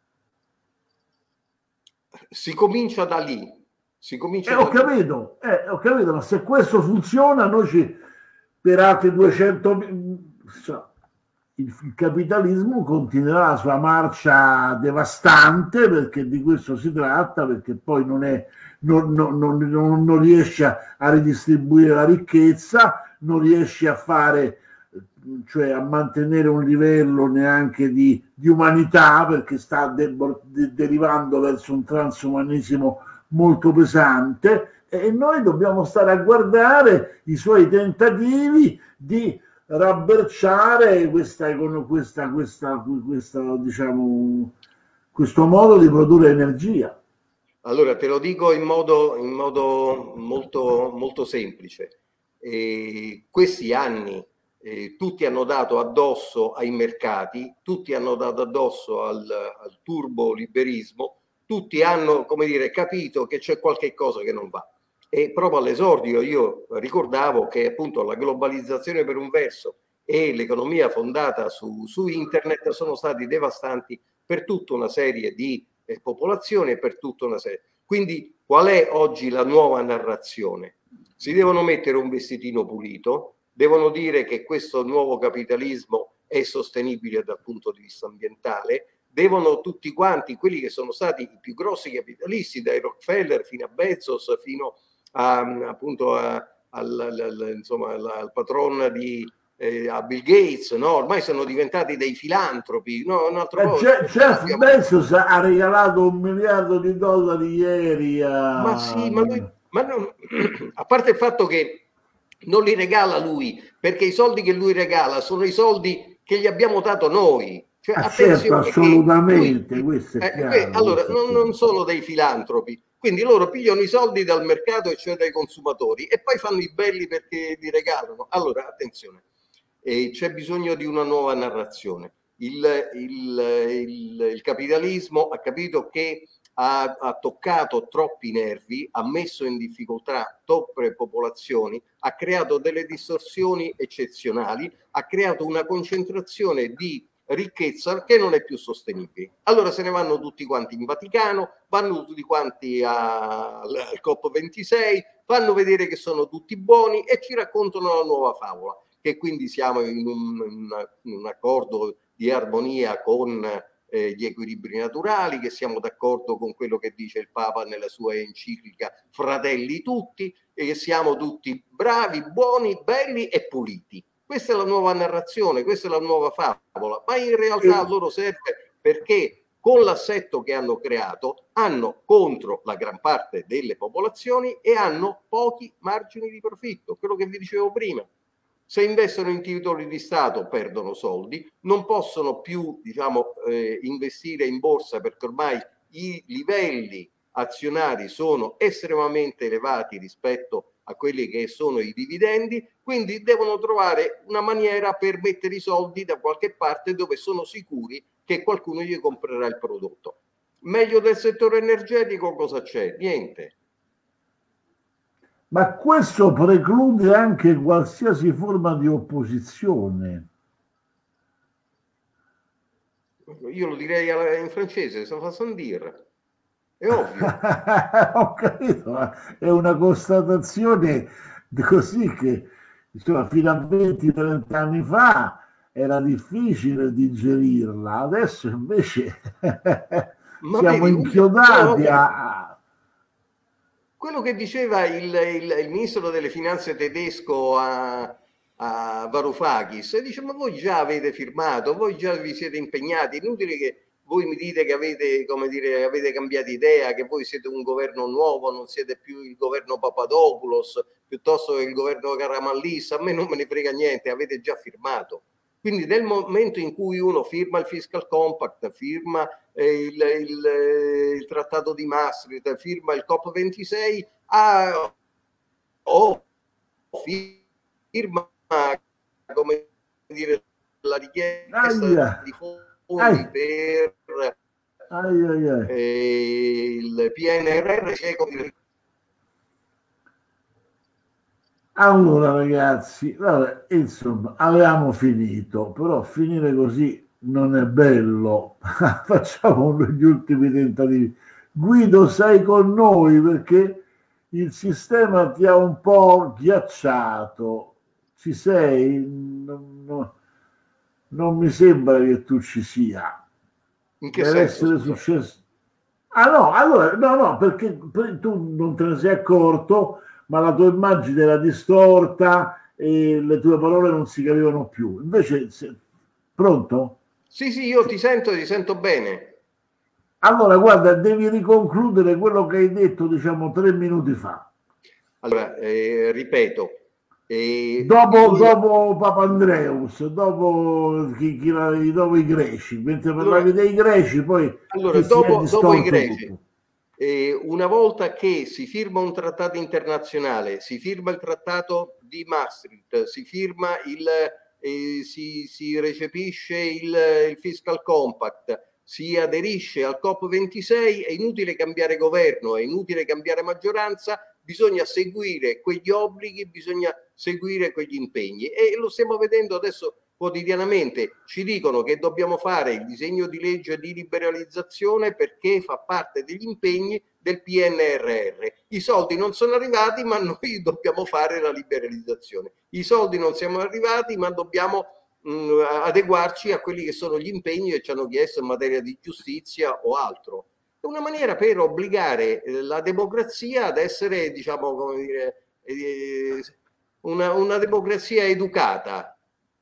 Si comincia da lì. Si comincia eh, da ho, lì. Capito, eh, ho capito, ma se questo funziona, noi ci, per altri duecento il, il capitalismo continuerà la sua marcia devastante, perché di questo si tratta, perché poi non, è, non, non, non, non riesce a ridistribuire la ricchezza, non riesce a fare, cioè a mantenere un livello neanche di, di umanità, perché sta de, de, derivando verso un transumanesimo molto pesante, e noi dobbiamo stare a guardare i suoi tentativi di rabberciare questa, questa, questa, questa, diciamo, questo modo di produrre energia. Allora te lo dico in modo, in modo molto, molto semplice. E questi anni eh, tutti hanno dato addosso ai mercati, tutti hanno dato addosso al, al turbo liberismo, tutti hanno, come dire, capito che c'è qualche cosa che non va. E proprio all'esordio io ricordavo che appunto la globalizzazione per un verso e l'economia fondata su, su internet sono stati devastanti per tutta una serie di eh, popolazioni e per tutta una serie. Quindi qual è oggi la nuova narrazione? Si devono mettere un vestitino pulito, devono dire che questo nuovo capitalismo è sostenibile dal punto di vista ambientale, devono tutti quanti, quelli che sono stati i più grossi capitalisti, dai Rockefeller fino a Bezos, fino a, appunto a, al, al, insomma, al, al patron di eh, a Bill Gates, no? Ormai sono diventati dei filantropi. No? Un altro po', Jeff abbiamo... Bezos ha regalato un miliardo di dollari ieri a... Ma sì, ma lui, ma non, a parte il fatto che non li regala lui, perché i soldi che lui regala sono i soldi che gli abbiamo dato noi. Cioè, ah, certo, assolutamente. Lui, questo è eh, chiaro, allora, questo non, è non sono dei filantropi, quindi loro pigliano i soldi dal mercato, e cioè dai consumatori, e poi fanno i belli perché li regalano. Allora, attenzione, eh, c'è bisogno di una nuova narrazione. Il, il, il, il capitalismo ha capito che ha, ha toccato troppi nervi, ha messo in difficoltà troppe popolazioni, ha creato delle distorsioni eccezionali, ha creato una concentrazione di ricchezza che non è più sostenibile. Allora se ne vanno tutti quanti in Vaticano, vanno tutti quanti a, al COP ventisei, fanno vedere che sono tutti buoni e ci raccontano la nuova favola, che quindi siamo in un, in un accordo di armonia con eh, gli equilibri naturali, che siamo d'accordo con quello che dice il Papa nella sua enciclica Fratelli tutti, e che siamo tutti bravi, buoni, belli e puliti. Questa è la nuova narrazione, questa è la nuova favola, ma in realtà a loro serve perché con l'assetto che hanno creato hanno contro la gran parte delle popolazioni e hanno pochi margini di profitto, quello che vi dicevo prima. Se investono in titoli di Stato perdono soldi, non possono più diciamo, eh, investire in borsa perché ormai i livelli azionari sono estremamente elevati rispetto a quelli che sono i dividendi, quindi devono trovare una maniera per mettere i soldi da qualche parte dove sono sicuri che qualcuno gli comprerà il prodotto. Meglio del settore energetico cosa c'è? Niente. Ma questo preclude anche qualsiasi forma di opposizione. Io lo direi in francese, ça va sans dire. È ovvio. Ho capito, ma è una constatazione così che insomma, fino a venti trenta anni fa era difficile digerirla, adesso invece ma siamo vedi, inchiodati no, a... Quello che diceva il, il, il ministro delle finanze tedesco a, a Varoufakis, dice ma voi già avete firmato, voi già vi siete impegnati, inutile che voi mi dite che avete, come dire, avete cambiato idea, che voi siete un governo nuovo, non siete più il governo Papadopoulos, piuttosto che il governo Karamanlis, a me non me ne frega niente, avete già firmato. Quindi nel momento in cui uno firma il fiscal compact, firma eh, il, il, il trattato di Maastricht, firma il COP ventisei, ah, o firma, come dire, la richiesta Aia. di fondi Aia. per Aia, aia. Eh, il P N R R. Allora ragazzi, vabbè, insomma, avevamo finito, però finire così non è bello. Facciamo gli ultimi tentativi. Guido, sei con noi perché il sistema ti ha un po' ghiacciato. Ci sei? Non, non, non mi sembra che tu ci sia. In che Deve senso? essere successo. Ah no, allora, no, no, perché tu non te ne sei accorto, ma la tua immagine era distorta e le tue parole non si capivano più. Invece, se... pronto? Sì, sì, io ti sento, ti sento bene. Allora, guarda, devi riconcludere quello che hai detto, diciamo, tre minuti fa. Allora, eh, ripeto. Eh, dopo, bisogna... dopo Papandreous, dopo, chi, chi, dopo i greci, mentre parlavi allora, dei greci, poi allora, dopo, dopo i greci. Tutto. Eh, una volta che si firma un trattato internazionale, si firma il trattato di Maastricht, si firma il, eh, si, si recepisce il, il Fiscal Compact, si aderisce al COP ventisei, è inutile cambiare governo, è inutile cambiare maggioranza, bisogna seguire quegli obblighi, bisogna seguire quegli impegni, e lo stiamo vedendo adesso quotidianamente. Ci dicono che dobbiamo fare il disegno di legge di liberalizzazione perché fa parte degli impegni del P N R R. I soldi non sono arrivati, ma noi dobbiamo fare la liberalizzazione. I soldi non siamo arrivati, ma dobbiamo mh, adeguarci a quelli che sono gli impegni che ci hanno chiesto in materia di giustizia o altro. È una maniera per obbligare la democrazia ad essere, diciamo, come dire, eh, una, una democrazia educata.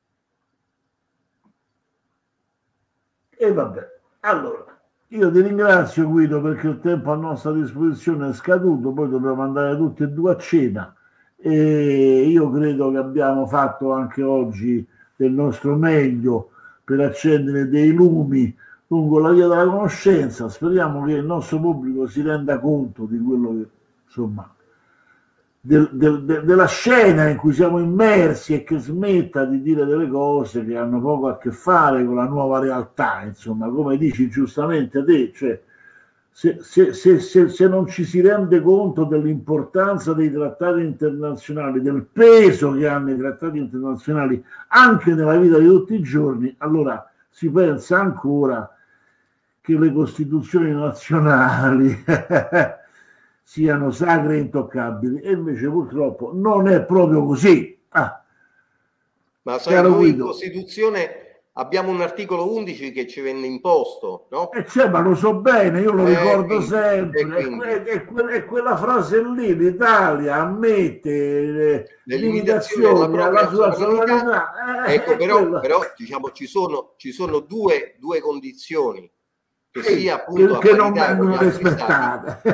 E vabbè, allora, io ti ringrazio Guido perché il tempo a nostra disposizione è scaduto, poi dobbiamo andare tutti e due a cena e io credo che abbiamo fatto anche oggi del nostro meglio per accendere dei lumi lungo la via della conoscenza. Speriamo che il nostro pubblico si renda conto di quello che, insomma, del, del, de, della scena in cui siamo immersi e che smetta di dire delle cose che hanno poco a che fare con la nuova realtà, insomma, come dici giustamente te, cioè se, se, se, se, se non ci si rende conto dell'importanza dei trattati internazionali, del peso che hanno i trattati internazionali anche nella vita di tutti i giorni, allora si pensa ancora che le costituzioni nazionali siano sacre e intoccabili, e invece purtroppo non è proprio così. Ah. Ma sai, noi in Costituzione abbiamo un articolo undici che ci venne imposto, no? E cioè, ma lo so bene, io lo eh, ricordo quindi, sempre, è, que è, que è quella frase lì, l'Italia ammette le, le limitazioni alla sua sovranità. Eh, ecco, però, però diciamo ci sono, ci sono due, due condizioni. Che sì, sia appunto che, che non vengono rispettate.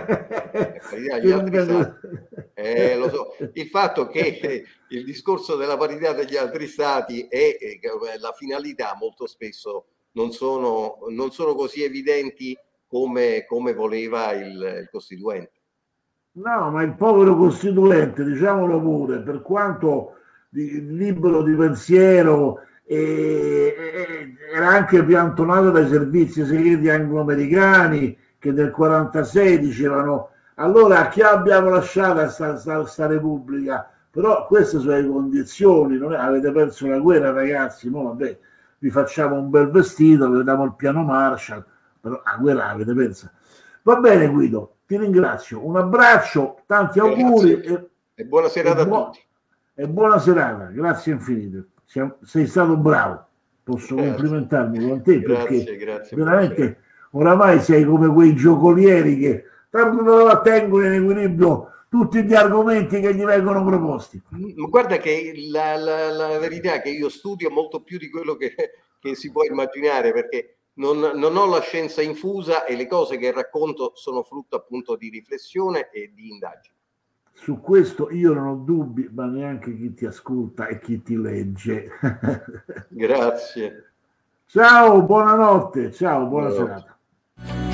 Eh, lo so. Il fatto che il discorso della parità degli altri stati e eh, la finalità molto spesso non sono, non sono così evidenti come, come voleva il, il Costituente. No, ma il povero Costituente, diciamolo pure, per quanto di, libero di pensiero, e, e, era anche piantonato dai servizi segreti anglo-americani che nel quarantasei dicevano allora a chi abbiamo lasciato a sta, sta, sta Repubblica, però queste sono le condizioni, non è, avete perso la guerra ragazzi, no, vabbè, vi facciamo un bel vestito, vi diamo il piano Marshall, però la guerra l'avete persa. Va bene Guido, ti ringrazio, un abbraccio, tanti auguri e, e buona serata a tutti. E buona serata, grazie infinite. Sei stato bravo, posso grazie. complimentarmi con te grazie, perché grazie, veramente grazie. Oramai sei come quei giocolieri che tanto tengono in equilibrio tutti gli argomenti che gli vengono proposti. Guarda che la, la, la verità è che io studio molto più di quello che, che si può immaginare, perché non, non ho la scienza infusa e le cose che racconto sono frutto appunto di riflessione e di indagine. Su questo io non ho dubbi, ma neanche chi ti ascolta e chi ti legge. Grazie. Ciao, buonanotte, ciao, buona buonanotte. serata.